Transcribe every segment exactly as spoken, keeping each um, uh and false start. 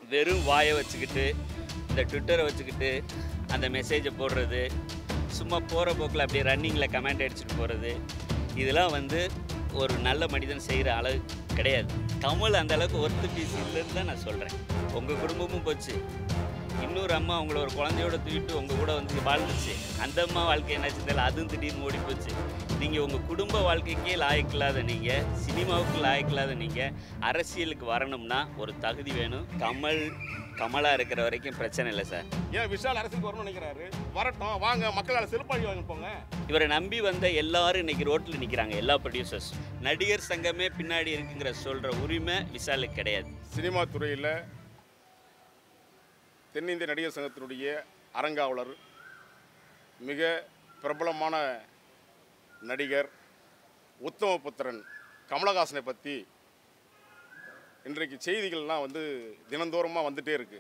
வெறும் வாயை வச்சுக்கிட்டு இந்த ட்விட்டரை வச்சுக்கிட்டு அந்த மெசேஜை போடுறது, சும்மா போகிற போக்கில் அப்படியே ரன்னிங்கில் கமெண்ட் அடிச்சுட்டு போகிறது, இதெல்லாம் வந்து ஒரு நல்ல மனிதன் செய்கிற அளவு கிடையாது. கமல் அந்த அளவுக்கு ஒர்த்து பீஸ் இல்லைன்னு தான் நான் சொல்கிறேன். உங்கள் குடும்பமும் போச்சு, இன்னொரு அம்மா அவங்கள ஒரு குழந்தையோட தூக்கிட்டு உங்கள் கூட வந்து வாழ்ந்துச்சு, அந்த அம்மா வாழ்க்கை என்னாச்சு தெரியல, அதுவும் திடீர்னு ஓடி போச்சு. நீங்கள் உங்கள் குடும்ப வாழ்க்கைக்கே லாயக்கில்லாத நீங்கள், சினிமாவுக்கு லாயக்கில்லாத நீங்கள் அரசியலுக்கு வரணும்னா ஒரு தகுதி வேணும். கமல் கமலாக இருக்கிற வரைக்கும் பிரச்சனை இல்லை சார். ஏன் விஷால் அரசுக்கு வரணும்னு நினைக்கிறாரு? வரட்டும், வாங்க, மக்களால் செருப்பாடி வாங்க போங்க. இவரை நம்பி வந்த எல்லாரும் இன்னைக்கு ரோட்டில் நிற்கிறாங்க, எல்லா ப்ரொடியூசர்ஸ். நடிகர் சங்கமே பின்னாடி இருக்குங்கிற சொல்கிற உரிமை விஷாலுக்கு கிடையாது. சினிமா துறையில் தென்னிந்திய நடிகர் சங்கத்தினுடைய அரங்காவலர், மிக பிரபலமான நடிகர் உத்தமபுத்திரன் கமலஹாசனை பற்றி இன்றைக்கு செய்திகள்லாம் வந்து தினந்தோறமாக வந்துகிட்டே இருக்குது.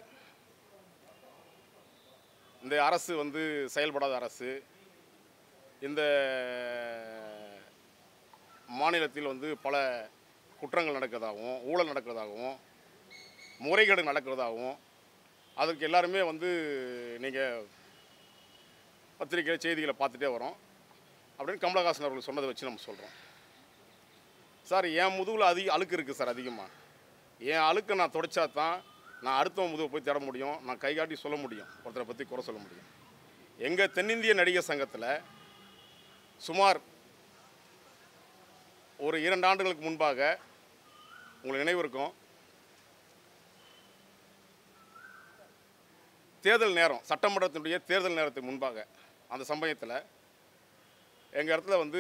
இந்த அரசு வந்து செயல்படாத அரசு, இந்த மாநிலத்தில் வந்து பல குற்றங்கள் நடக்கிறதாகவும் ஊழல் நடக்கிறதாகவும் முறைகேடு நடக்கிறதாகவும் அதற்கு எல்லாருமே வந்து நீங்கள் பத்திரிகை செய்திகளை பார்த்துட்டே வரோம் அப்படின்னு கமலஹாசன் அவர்கள் சொன்னதை வச்சு நம்ம சொல்கிறோம். சார், என் முதுகில் அதிக அழுக்கு இருக்குது சார். அதிகமாக என் அழுக்கை நான் தொடச்சா தான் நான் அடுத்தவன் முதுகை போய் தேட முடியும், நான் கை காட்டி சொல்ல முடியும், ஒருத்தரை பற்றி குறை சொல்ல முடியும். எங்கள் தென்னிந்திய நடிகர் சங்கத்தில் சுமார் ஒரு இரண்டு ஆண்டுகளுக்கு முன்பாக உங்களுக்கு நினைவு இருக்கும், தேர்தல் நேரம், சட்டமன்றத்தினுடைய தேர்தல் நேரத்துக்கு முன்பாக அந்த சமயத்தில் எங்கள் இடத்துல வந்து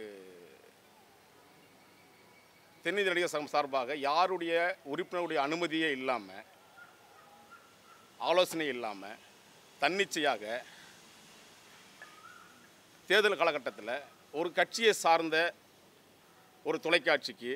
தென்னிந்திய நடிகர் சங்கம் சார்பாக யாருடைய உறுப்பினருடைய அனுமதியே இல்லாமல், ஆலோசனை இல்லாமல், தன்னிச்சையாக தேர்தல் காலகட்டத்தில் ஒரு கட்சியை சார்ந்த ஒரு தொலைக்காட்சிக்கு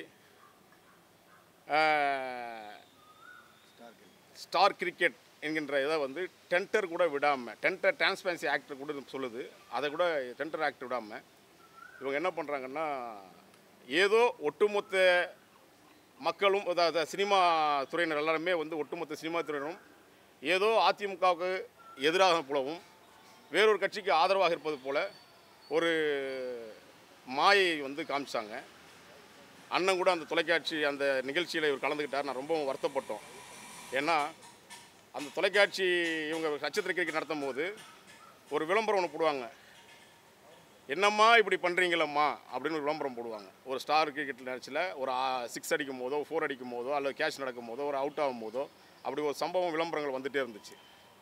ஸ்டார் கிரிக்கெட் என்கின்ற இதை வந்து டெண்டர் கூட விடாமல், டெண்டர் டிரான்ஸ்பரன்சி ஆக்ட் கூட சொல்லுது, அதை கூட டெண்டர் ஆக்ட் விடாமல் இவங்க என்ன பண்ணுறாங்கன்னா, ஏதோ ஒட்டுமொத்த மக்களும், அதாவது சினிமா துறையினர் எல்லாருமே வந்து ஒட்டுமொத்த சினிமா துறையினரும் ஏதோ அதிமுகவுக்கு எதிராக போலவும் வேறொரு கட்சிக்கு ஆதரவாக இருப்பது போல் ஒரு மாயை வந்து காமிச்சாங்க. அண்ணன் கூட அந்த தொலைக்காட்சி அந்த நிகழ்ச்சியில் இவர் கலந்துக்கிட்டார். நான் ரொம்பவும் வருத்தப்பட்டோம். ஏன்னா அந்த தொலைக்காட்சி இவங்க நட்சத்திர கிரிக்கெட் நடத்தும் போது ஒரு விளம்பரம் ஒன்று போடுவாங்க, என்னம்மா இப்படி பண்ணுறீங்களம்மா அப்படின்னு ஒரு விளம்பரம் போடுவாங்க. ஒரு ஸ்டார் கிரிக்கெட் மேட்ச்சில் ஒரு சிக்ஸ் அடிக்கும் போதோ ஃபோர் அடிக்கும் போதோ அல்லது கேட்ச் நடக்கும் போதோ ஒரு அவுட் ஆகும் போதோ அப்படி ஒரு சம்பவம் விளம்பரங்கள் வந்துகிட்டே இருந்துச்சு.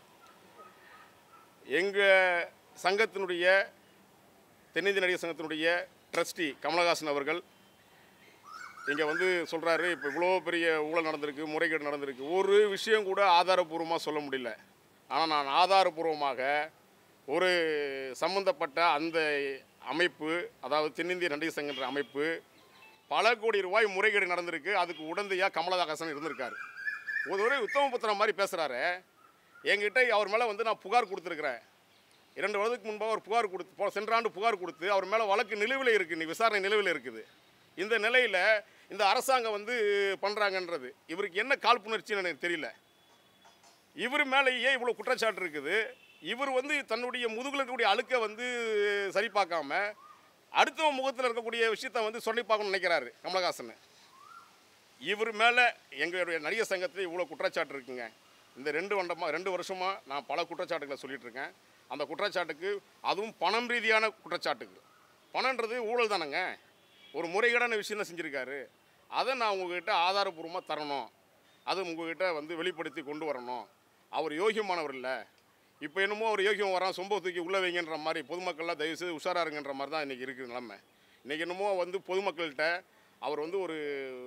எங்கள் சங்கத்தினுடைய தென்னிந்திய நடிகர் சங்கத்தினுடைய ட்ரஸ்டி கமலஹாசன் அவர்கள் இங்கே வந்து சொல்கிறாரு, இப்போ இவ்வளோ பெரிய ஊழல் நடந்திருக்கு, முறைகேடு நடந்திருக்கு, ஒரு விஷயம் கூட ஆதாரபூர்வமாக சொல்ல முடியல. ஆனால் நான் ஆதாரபூர்வமாக ஒரு சம்பந்தப்பட்ட அந்த அமைப்பு, அதாவது தென்னிந்திய நடிகர் சங்கன்ற அமைப்பு பல கோடி ரூபாய் முறைகேடு நடந்திருக்கு, அதுக்கு உடந்தையாக கமலஹாசன் இருந்திருக்காரு. ஒரு உத்தமபுத்திரன் மாதிரி பேசுகிறாரு. என்கிட்ட அவர் மேலே வந்து நான் புகார் கொடுத்துருக்குறேன். இரண்டு வருடத்துக்கு முன்பாக ஒரு புகார் கொடுத்து, சென்ற ஆண்டு புகார் கொடுத்து அவர் மேலே வழக்கு நிலுவையில் இருக்குது, நீ விசாரணை நிலுவையில் இருக்குது. இந்த நிலையில் இந்த அரசாங்கம் வந்து பண்ணுறாங்கன்றது இவருக்கு என்ன காழ்ப்புணர்ச்சின்னு எனக்கு தெரியல. இவர் மேலேயே இவ்வளோ குற்றச்சாட்டு இருக்குது. இவர் வந்து தன்னுடைய முதுகில் இருக்கக்கூடிய அழுக்கை வந்து சரி பார்க்காம அடுத்தவன் முகத்தில் இருக்கக்கூடிய விஷயத்தை வந்து சொல்லி பார்க்கணும்னு நினைக்கிறாரு கமலஹாசன். இவர் மேலே எங்களுடைய நடிகர் சங்கத்தில் இவ்வளோ குற்றச்சாட்டு இருக்குங்க. இந்த ரெண்டு வண்டமாக ரெண்டு வருஷமாக நான் பல குற்றச்சாட்டுகளை சொல்லிகிட்ருக்கேன். அந்த குற்றச்சாட்டுக்கு, அதுவும் பணம் ரீதியான குற்றச்சாட்டுக்கு, பணன்றது ஊழல் தானேங்க, ஒரு முறைகேடான விஷயம் தான் செஞ்சுருக்காரு. அதை நான் உங்கள்கிட்ட ஆதாரபூர்வமாக தரணும், அது உங்கள்கிட்ட வந்து வெளிப்படுத்தி கொண்டு வரணும். அவர் யோகியமானவர் இல்லை. இப்போ என்னமோ அவர் யோகியம் வரான், சொம்ப தூக்கி உள்ளே வைங்கன்ற மாதிரி பொதுமக்கள்லாம் தயவுசெய்து உஷாராக இருங்கன்ற மாதிரி தான் இன்றைக்கி இருக்குது நிலைமை. இன்றைக்கி என்னமோ வந்து பொதுமக்கள்கிட்ட அவர் வந்து ஒரு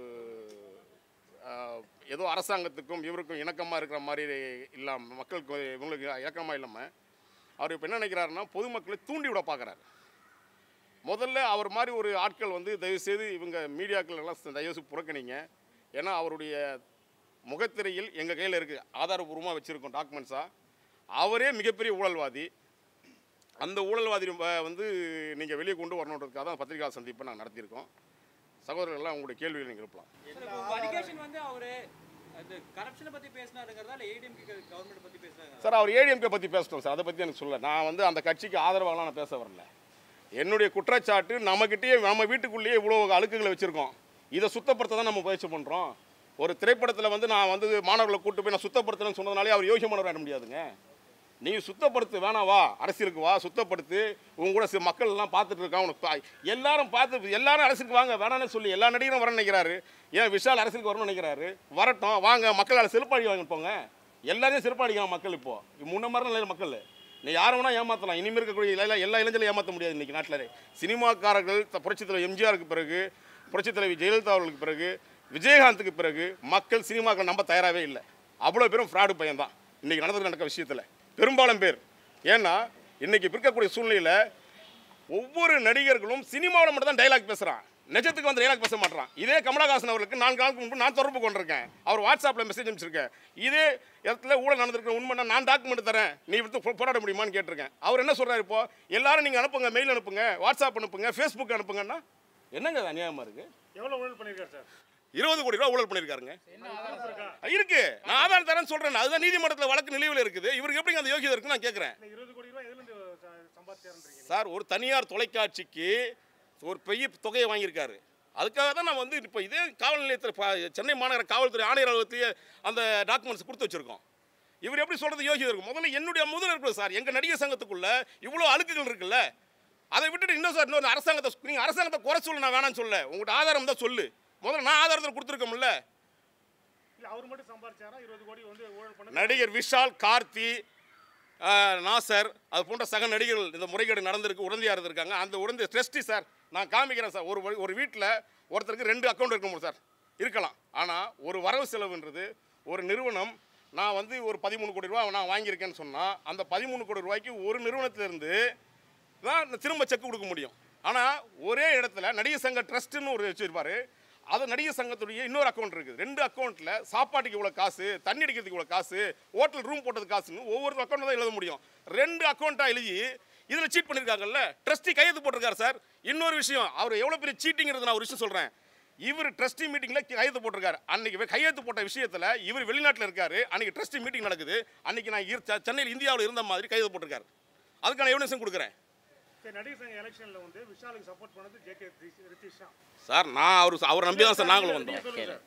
ஏதோ அரசாங்கத்துக்கும் இவருக்கும் இணக்கமாக இருக்கிற மாதிரி இல்லாமல், மக்களுக்கு இவங்களுக்கு இணக்கமாக இல்லாமல் அவர் இப்போ என்ன நினைக்கிறாருன்னா, பொதுமக்களை தூண்டி விட பார்க்குறாரு. முதல்ல அவர் மாதிரி ஒரு ஆட்கள் வந்து தயவுசெய்து இவங்க மீடியாக்கள் எல்லாம் தயவுசெய்து புறக்கணிங்க. ஏன்னா அவருடைய முகத்திரையில் எங்கள் கையில் இருக்குது, ஆதாரபூர்வமாக வச்சுருக்கோம் டாக்குமெண்ட்ஸாக. அவரே மிகப்பெரிய ஊழல்வாதி. அந்த ஊழல்வாதி வந்து நீங்கள் வெளியே கொண்டு வரணுன்றதுக்காக தான் பத்திரிகா சந்திப்பை நாங்கள் நடத்தியிருக்கோம். சகோதரர்கள்லாம் உங்களுடைய கேள்விகள் நீங்கள் இருக்கலாம். அந்த கரப்ஷனை பற்றி பேசினாருங்கிறதா இல்லை ஏடிஎம்கே கவர்மெண்ட் பற்றி பேசினாங்க சார்? அவர் ஏடிஎம்கே பற்றி பேசட்டும் சார், அதை பற்றி எனக்கு சொல்ல. நான் வந்து அந்த கட்சிக்கு ஆதரவாகலாம் நான் பேச வரல. என்னுடைய குற்றச்சாட்டு நம்மக்கிட்டேயே நம்ம வீட்டுக்குள்ளேயே இவ்வளோ அழுக்குகளை வச்சுருக்கோம், இதை சுத்தப்படுத்த தான் நம்ம முயற்சி பண்ணுறோம். ஒரு திரைப்படத்தில் வந்து நான் வந்து மாணவர்களை கூட்டு போய் நான் சுத்தப்படுத்தணும்னு சொன்னதுனாலே அவர் யோசிக்க பண்ண முடியாதுங்க. நீ சுத்தப்படுத்து வேணாம், வா அரசியலுக்கு வா, சுத்தப்படுத்து. உங்க கூட சில மக்கள் எல்லாம் பார்த்துட்டு இருக்கான், உனக்கு எல்லாரும் பார்த்து எல்லாரும் அரசியலுக்கு வாங்க வேணான்னு சொல்லி எல்லா நடிகரும் வரணும்னு நினைக்கிறாரு. ஏன் விஷால் அரசியலுக்கு வரணும்னு நினைக்கிறாரு? வரட்டும், வாங்க, மக்களால் செருப்பாடி வாங்க போங்க. எல்லாரையும் செருப்பாடிக்கலாம் மக்கள். இப்போ முன்ன மாதிரி நிலையில் மக்கள் நீ யாரை வேணா ஏமாற்றலாம். இனிமேல் இருக்கக்கூடிய எல்லா எல்லா இளைஞர்களும் ஏமாற்ற முடியாது இன்றைக்கி நாட்டில். சினிமாக்காரர்கள் புரட்சித் தலைவர் எம்ஜிஆருக்கு பிறகு, புரட்சித் தலைவி ஜெயலலிதா அவர்களுக்கு பிறகு, விஜயகாந்துக்கு பிறகு மக்கள் சினிமாக்கள் நம்ப தயாராகவே இல்லை. அவ்வளோ பேரும் ஃப்ராடு பையன் தான் இன்றைக்கி நடந்து நடக்க விஷயத்தில் பெரும்பாலும் பேர். ஏன்னா இன்றைக்கி இருக்கக்கூடிய சூழ்நிலையில் ஒவ்வொரு நடிகர்களும் சினிமாவில் மட்டும் தான் டைலாக் பேசுகிறான், நிஜத்துக்கு வந்து டைலாக் பேச மாட்டான். இதே கமலஹாசன் அவர்களுக்கு நான்கு நாளுக்கு முன்பு நான் தொடர்பு கொண்டிருக்கேன், அவர் வாட்ஸ்அப்பில் மெசேஜ் அனுப்பிச்சிருக்கேன். இதே இடத்துல ஊழல் நடந்திருக்கிற உண்மை நான் டாக்குமெண்ட் தரேன், நீ வந்து போராட முடியுமான்னு கேட்டிருக்கேன். அவர் என்ன சொல்கிறார்? இப்போ எல்லாரும் நீங்கள் அனுப்புங்க, மெயில் அனுப்புங்க, வாட்ஸ்அப் அனுப்புங்க, ஃபேஸ்புக் அனுப்புங்கன்னா என்னங்க அது அநியாயமாக இருக்குது? எவ்வளோ ஊழல் பண்ணியிருக்காரு சார்? இருபது கோடி ரூபா ஊழல் பண்ணியிருக்காருங்க. இருக்கு, நான் ஆதாரம் தரேன்னு சொல்றேன். அதுதான் நீதிமன்றத்தில் வழக்கு நிலுவையில் இருக்குது. இவருக்கு எப்படி அந்த யோகியதை இருக்குன்னு நான் கேட்குறேன். இருபது கோடி ரூபாய் எதுலேருந்து சம்பாதிச்சாருன்றீங்க சார்? ஒரு தனியார் தொலைக்காட்சிக்கு ஒரு பெரிய தொகையை வாங்கியிருக்காரு. அதுக்காக தான் நான் வந்து இப்போ இதே காவல் நிலையத்தில் சென்னை மாநகர காவல்துறை ஆணையர் அலுவலகத்திலேயே அந்த டாக்குமெண்ட்ஸ் கொடுத்து வச்சிருக்கோம். இவர் எப்படி சொல்றது யோகியதை இருக்கும்? முதல்ல என்னுடைய முதல் இருக்குது சார், எங்கள் நடிகர் சங்கத்துக்குள்ள இவ்வளோ அழுக்குகள் இருக்குல்ல, அதை விட்டுட்டு இன்னும் சார் இன்னொரு அரசாங்கத்தை நீங்கள் அரசாங்கத்தை குறை சொல்ல நான் வேணான்னு சொல்ல, உங்கள்கிட்ட ஆதாரம் தான் சொல்லு. முதல்ல நான் ஆதாரத்தில் கொடுத்துருக்கோம்ல. அவர் மட்டும் சம்பாதிச்சாரா இருபது கோடி வந்து ஊழல் பண்ண? நடிகர் விஷால், கார்த்தி, நாசர், அது போன்ற சக நடிகர்கள் இந்த முறைகேடு நடந்திருக்கு, உடந்தையாக இருந்திருக்காங்க. அந்த உடந்தை ட்ரஸ்டி சார், நான் காமிக்கிறேன் சார். ஒரு ஒரு வீட்டில் ஒருத்தருக்கு ரெண்டு அக்கௌண்ட் இருக்கணும் சார், இருக்கலாம். ஆனால் ஒரு வரவு செலவுன்றது ஒரு நிறுவனம், நான் வந்து ஒரு பதிமூணு கோடி ரூபா நான் வாங்கியிருக்கேன்னு சொன்னால் அந்த பதிமூணு கோடி ரூபாய்க்கு ஒரு நிறுவனத்திலேருந்து தான் திரும்ப செக் கொடுக்க முடியும். ஆனால் ஒரே இடத்துல நடிகர் சங்க ட்ரஸ்ட்டுன்னு ஒரு வச்சுருப்பார், அது நடிகர் சங்கத்துடைய இன்னொரு அக்கௌண்ட் இருக்குது. ரெண்டு அக்கௌண்ட்டில் சாப்பாட்டுக்கு இவ்வளோ காசு, தண்ணி அடிக்கிறதுக்கு இவ்வளோ காசு, ஹோட்டல் ரூம் போட்டது காசுன்னு ஒவ்வொரு அக்கௌண்ட் தான் எழுத முடியும். ரெண்டு அக்கௌண்ட்டாக எழுதி இதில் சீட் பண்ணியிருக்காங்கல்ல, ட்ரஸ்டி கையெழுத்து போட்டிருக்காரு சார். இன்னொரு விஷயம், அவர் எவ்வளோ பெரிய சீட்டிங்கிறது நான் ஒரு விஷயம் சொல்கிறேன். இவர் ட்ரஸ்டி மீட்டிங்கில் கையெழுத்து போட்டிருக்காரு. அன்றைக்கி கையெழுத்து போட்ட விஷயத்தில் இவர் வெளிநாட்டில் இருக்கார், அன்றைக்கி ட்ரஸ்டி மீட்டிங் நடக்குது, அன்றைக்கி நான் சென்னையில் இந்தியாவில் இருந்த மாதிரி கையெழுத்து போட்டிருக்காரு. அதுக்கான எவிடன்ஸும் கொடுக்குறேன். நடிகர் சங்க எலெக்ஷனில் வந்து விஷாலுக்கு சப்போர்ட் பண்ணது ஜேகே ரித்திஷா சார். நான் அவர் அவர் நம்பி தான் சார் நாங்களும் வந்தோம்.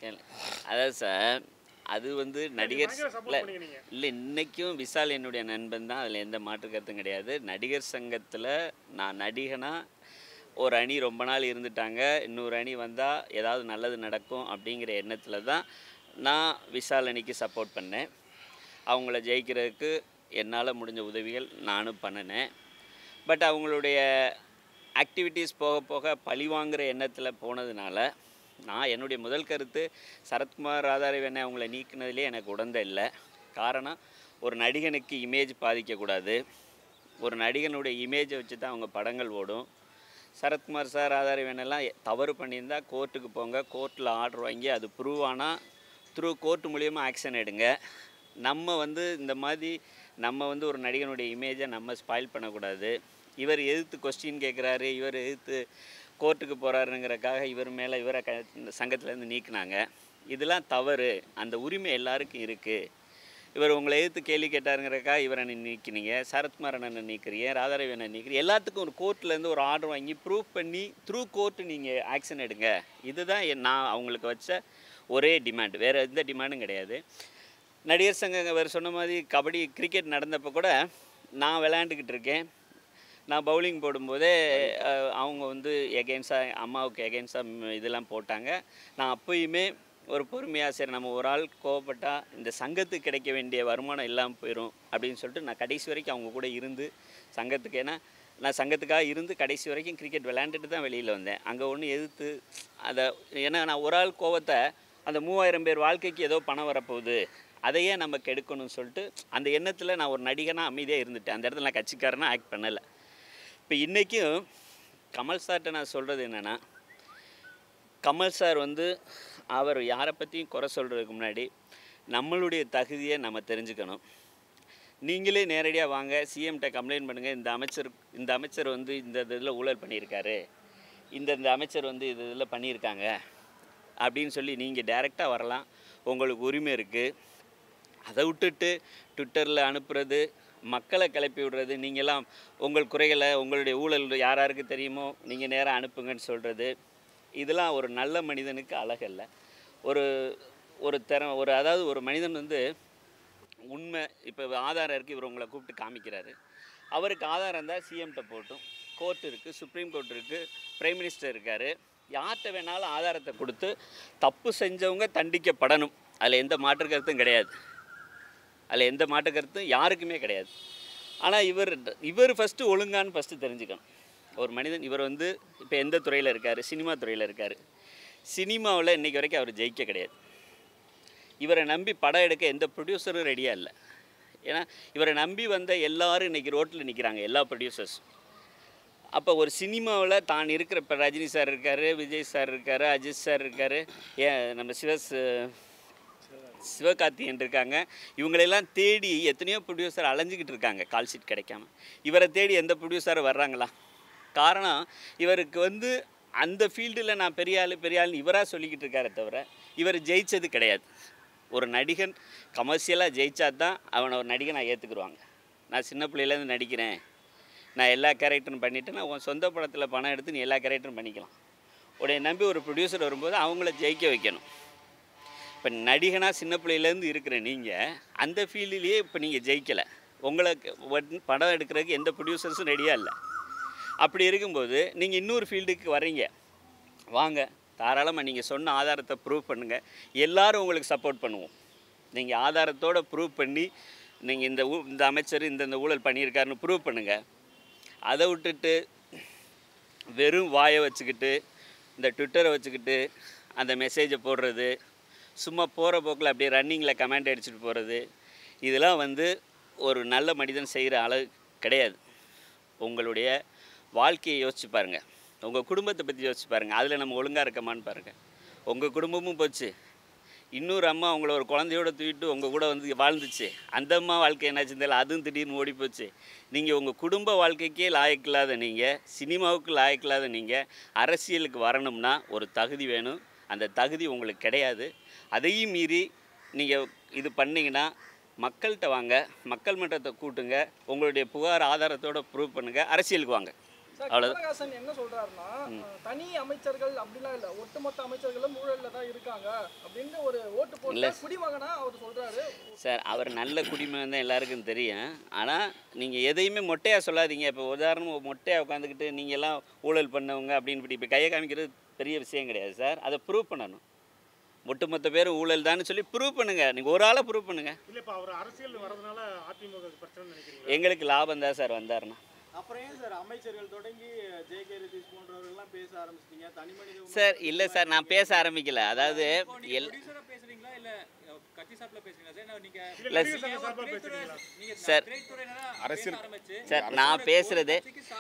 அதாவது சார், அது வந்து நடிகர் இல்லை, இன்றைக்கும் விஷால் என்னுடைய நண்பன் தான், அதில் எந்த மாற்று கருத்தும் கிடையாது. நடிகர் சங்கத்தில் நான் நடிகனாக ஒரு அணி ரொம்ப நாள் இருந்துட்டாங்க, இன்னொரு அணி வந்தால் ஏதாவது நல்லது நடக்கும் அப்படிங்கிற எண்ணத்தில் தான் நான் விஷால் அணிக்கு சப்போர்ட் பண்ணேன். அவங்கள ஜெயிக்கிறதுக்கு என்னால் முடிஞ்ச உதவிகள் நானும் பண்ணினேன். பட் அவங்களுடைய ஆக்டிவிட்டீஸ் போக போக பழி வாங்குகிற எண்ணத்தில் போனதுனால நான் என்னுடைய முதல் கருத்து, சரத்குமார் ராதாரவியனை அவங்கள நீக்கினதுலே எனக்கு உடந்த இல்லை. காரணம், ஒரு நடிகனுக்கு இமேஜ் பாதிக்கக்கூடாது, ஒரு நடிகனுடைய இமேஜை வச்சு தான் அவங்க படங்கள் ஓடும். சரத்குமார் சார், ராதாரவியனெல்லாம் தவறு பண்ணியிருந்தால் கோர்ட்டுக்கு போங்க, கோர்ட்டில் ஆர்டர் வாங்கி அது ப்ரூவ் ஆனால் த்ரூ கோர்ட்டு மூலியமாக ஆக்ஷன் எடுங்க. நம்ம வந்து இந்த மாதிரி நம்ம வந்து ஒரு நடிகனுடைய இமேஜை நம்ம ஸ்பாயில் பண்ணக்கூடாது. இவர் எதிர்த்து கொஸ்டின் கேட்குறாரு, இவர் எதிர்த்து கோர்ட்டுக்கு போகிறாருங்கிறக்காக இவர் மேலே இவரை க சங்கத்திலேருந்து நீக்கினாங்க. இதெல்லாம் தவறு, அந்த உரிமை எல்லாருக்கும் இருக்குது. இவர் உங்களை எதிர்த்து கேள்வி கேட்டாருங்கிறக்காக இவரை நீக்கினீங்க, சரத்குமார் அண்ணனை நீக்கிறீங்க, ராதாரவி அண்ணன் நீக்கிறீங்க. எல்லாத்துக்கும் ஒரு கோர்ட்லேருந்து ஒரு ஆர்டர் வாங்கி ப்ரூவ் பண்ணி த்ரூ கோர்ட்டு நீங்கள் ஆக்ஷன் எடுங்க. இதுதான் நான் அவங்களுக்கு வச்ச ஒரே டிமாண்ட், வேறு எந்த டிமாண்டும் கிடையாது. நடிகர் சங்கம் வேறு சொன்ன மாதிரி கபடி கிரிக்கெட் நடந்தப்போ கூட நான் விளையாண்டுக்கிட்டு இருக்கேன். நான் பவுலிங் போடும்போதே அவங்க வந்து எகெயின்ஸ்டாக அம்மாவுக்கு எகெயின்ஸ்டாக இதெல்லாம் போட்டாங்க. நான் அப்போயுமே ஒரு பொறுமையாக, சரி நம்ம ஒரு ஆள் கோவப்பட்டால் இந்த சங்கத்துக்கு கிடைக்க வேண்டிய வருமானம் இல்லாமல் போயிடும் அப்படின்னு சொல்லிட்டு நான் கடைசி வரைக்கும் அவங்க கூட இருந்து சங்கத்துக்கு, ஏன்னா நான் சங்கத்துக்காக இருந்து கடைசி வரைக்கும் கிரிக்கெட் விளையாண்டுட்டு தான் வெளியில் வந்தேன். அங்கே ஒன்று எதிர்த்து அதை, ஏன்னா நான் ஒரு ஆள் கோவத்தை அந்த மூவாயிரம் பேர் வாழ்க்கைக்கு ஏதோ பணம் வரப்போகுது, அதையே நம்ம கெடுக்கணும்னு சொல்லிட்டு அந்த எண்ணத்தில் நான் ஒரு நடிகனாக அமைதியாக இருந்துட்டேன். அந்த இடத்துல நான் கட்சிக்காரனாக ஆக்ட் பண்ணலை. இப்போ இன்றைக்கும் கமல் சார்கிட்ட நான் சொல்கிறது என்னென்னா, கமல் சார் வந்து அவர் யாரை பற்றியும் குறை சொல்கிறதுக்கு முன்னாடி நம்மளுடைய தகுதியை நம்ம தெரிஞ்சுக்கணும். நீங்களே நேரடியாக வாங்க, சிஎம்கிட்ட கம்ப்ளைண்ட் பண்ணுங்கள், இந்த அமைச்சர் இந்த அமைச்சர் வந்து இந்த இதில் ஊழல் பண்ணியிருக்காரு, இந்த இந்த அமைச்சர் வந்து இது இதில் பண்ணியிருக்காங்க அப்படின்னு சொல்லி நீங்கள் டைரெக்டாக வரலாம். உங்களுக்கு உரிமை இருக்குது. அதை விட்டுட்டு ட்விட்டரில் அனுப்புறது, மக்களை கிளப்பி விடுறது, நீங்கள்லாம் உங்கள் குறைகளை உங்களுடைய ஊழல் யார் யாருக்கு தெரியுமோ நீங்கள் நேராக அனுப்புங்கன்னு சொல்கிறது, இதெல்லாம் ஒரு நல்ல மனிதனுக்கு அழகல்ல. ஒரு ஒரு தர ஒரு அதாவது ஒரு மனிதன் வந்து உண்மை இப்போ ஆதாரம் இருக்குது, இவர் உங்களை கூப்பிட்டு காமிக்கிறாரு, அவருக்கு ஆதாரம் இருந்தால் சிஎம்கிட்ட போட்டும், கோர்ட் இருக்குது, சுப்ரீம் கோர்ட் இருக்குது, பிரைம் மினிஸ்டர் இருக்கார், யார்கிட்ட வேணாலும் ஆதாரத்தை கொடுத்து தப்பு செஞ்சவங்க தண்டிக்கப்படணும். அதில் எந்த மாற்று கருத்தும் கிடையாது, அதில் எந்த மாற்று கருத்தும் யாருக்குமே கிடையாது. ஆனால் இவர் இவர் ஃபஸ்ட்டு ஒழுங்கான்னு ஃபஸ்ட்டு தெரிஞ்சுக்கணும். ஒரு மனிதன் இவர் வந்து இப்போ எந்த துறையில் இருக்கார், சினிமா துறையில் இருக்கார். சினிமாவில் இன்றைக்கி வரைக்கும் அவர் ஜெயிக்க கிடையாது. இவரை நம்பி படம் எடுக்க எந்த ப்ரொடியூசரும் ரெடியாக இல்லை. ஏன்னா இவரை நம்பி வந்த எல்லோரும் இன்றைக்கி ரோட்டில் நிற்கிறாங்க, எல்லா ப்ரொடியூசர்ஸ். அப்போ ஒரு சினிமாவில் தான் இருக்கிற இப்போ ரஜினி சார் இருக்கார், விஜய் சார் இருக்கார், அஜித் சார் இருக்கார், ஏன் நம்ம சிவஸ் சிவகார்த்திகேயன் இருக்காங்க, இவங்களெல்லாம் தேடி எத்தனையோ ப்ரொடியூசர் அலைஞ்சிக்கிட்டு இருக்காங்க கால் ஷீட் கிடைக்காம. இவரை தேடி எந்த ப்ரொடியூசரும் வர்றாங்களா? காரணம் இவருக்கு வந்து அந்த ஃபீல்டில் நான் பெரிய ஆள் பெரிய ஆள்னு இவராக சொல்லிக்கிட்டு இருக்காரே தவிர இவர் ஜெயித்தது கிடையாது. ஒரு நடிகன் கமர்ஷியலாக ஜெயிச்சா தான் அவனை ஒரு நடிகன் நான் ஏற்றுக்குருவாங்க. நான் சின்ன பிள்ளையிலேருந்து நடிக்கிறேன், நான் எல்லா கேரக்டரும் பண்ணிவிட்டு நான் உன் சொந்த படத்தில் பணம் எடுத்து நீ எல்லா கேரக்டரும் பண்ணிக்கலாம். உடைய நம்பி ஒரு ப்ரொடியூசர் வரும்போது அவங்கள ஜெயிக்க வைக்கணும். இப்போ நடிகனாக சின்ன பிள்ளையிலேருந்து இருக்கிற நீங்கள் அந்த ஃபீல்டுலேயே இப்போ நீங்கள் ஜெயிக்கலை, உங்களுக்கு படம் எடுக்கிறதுக்கு எந்த ப்ரொடியூசர்ஸும் ரெடியாக இல்லை. அப்படி இருக்கும்போது நீங்கள் இன்னொரு ஃபீல்டுக்கு வர்றீங்க, வாங்க தாராளமாக நீங்கள் சொன்ன ஆதாரத்தை ப்ரூவ் பண்ணுங்கள், எல்லோரும் உங்களுக்கு சப்போர்ட் பண்ணுவோம். நீங்கள் ஆதாரத்தோடு ப்ரூவ் பண்ணி நீங்கள் இந்த ஊ இந்த அமைச்சர் இந்த இந்த ஊழல் பண்ணியிருக்காருன்னு ப்ரூவ் பண்ணுங்கள். அதை விட்டுட்டு வெறும் வாயை வச்சுக்கிட்டு இந்த ட்விட்டரை வச்சுக்கிட்டு அந்த மெசேஜை போடுறது, சும்மா போகிற போக்கில் அப்படியே ரன்னிங்கில் கமெண்ட் அடிச்சுட்டு போகிறது, இதெல்லாம் வந்து ஒரு நல்ல மனிதன் செய்கிற அளவு கிடையாது. உங்களுடைய வாழ்க்கையை யோசிச்சு பாருங்கள், உங்கள் குடும்பத்தை பற்றி யோசிச்சு பாருங்கள், அதில் நம்ம ஒழுங்காக இருக்கமான்னு பாருங்கள். உங்கள் குடும்பமும் போச்சு, இன்னொரு அம்மா உங்களை ஒரு குழந்தையோட தூக்கிட்டு உங்கள் கூட வந்து வாழ்ந்துச்சு, அந்த அம்மா வாழ்க்கை என்னாச்சு தெரியல, அதுவும் திடீர்னு ஓடி போச்சு. நீங்கள் உங்கள் குடும்ப வாழ்க்கைக்கே லாயக்கில்லாத நீங்கள், சினிமாவுக்கு லாயக்கில்லாத நீங்கள் அரசியலுக்கு வரணும்னா ஒரு தகுதி வேணும். அந்த தகுதி உங்களுக்கு கிடையாது. அதையும் மீறி நீங்கள் இது பண்ணிங்கன்னா மக்கள்கிட்ட வாங்க, மக்கள் மன்றத்தை கூட்டுங்க, உங்களுடைய புகார் ஆதாரத்தோடு ப்ரூவ் பண்ணுங்கள், அரசியலுக்கு வாங்க. கமலஹாசன் என்ன சொல்றாருன்னா, தனி அமைச்சர்கள் அப்படிலாம் இல்லை, ஒட்டுமொத்த அமைச்சர்களும் ஊழல்ல தான் இருக்காங்க அப்படின்னு ஒரு ஓட்டு போட்டு குடிமகனா அவர் சொல்றாரு. சார் அவர் நல்ல குடிமகன் தான் எல்லாருக்கும் தெரியும். ஆனால் நீங்கள் எதையுமே மொட்டையாக சொல்லாதீங்க. இப்போ உதாரணம் மொட்டையாக உட்காந்துக்கிட்டு நீங்கள் எல்லாம் ஊழல் பண்ணவங்க அப்படின்னு இப்படி இப்போ கையை காமிக்கிறது பெரிய விஷயம் கிடையாது சார். அதை ப்ரூவ் பண்ணணும். ஒட்டுமொத்த பேர் ஊழல் தான் சொல்லி ப்ரூவ் பண்ணுங்க. நீங்கள் ஒரு ஆளை ப்ரூவ் பண்ணுங்க. இல்லை இப்போ அவர் அரசியல் வரதுனால அதிமுக பிரச்சனை நினைக்கிறீங்க? எங்களுக்கு லாபம் தான் சார் வந்தாருன்னா. அப்புறம் ஏன் சார் அமைச்சர்கள் தொடங்கி ஜேகே ரிதீஷ் போன்றவர்கள்லாம் பேச ஆரம்பிச்சிட்டீங்க? தனி மனித சார் இல்லை சார், நான் பேச ஆரம்பிக்கல. அதாவது எல் பேசுறீங்களா இல்ல கட்சி சார்பில் பேசுறீங்களா சார்? நீங்க இல்லை சார், அரசியல் சார் நான் பேசுறது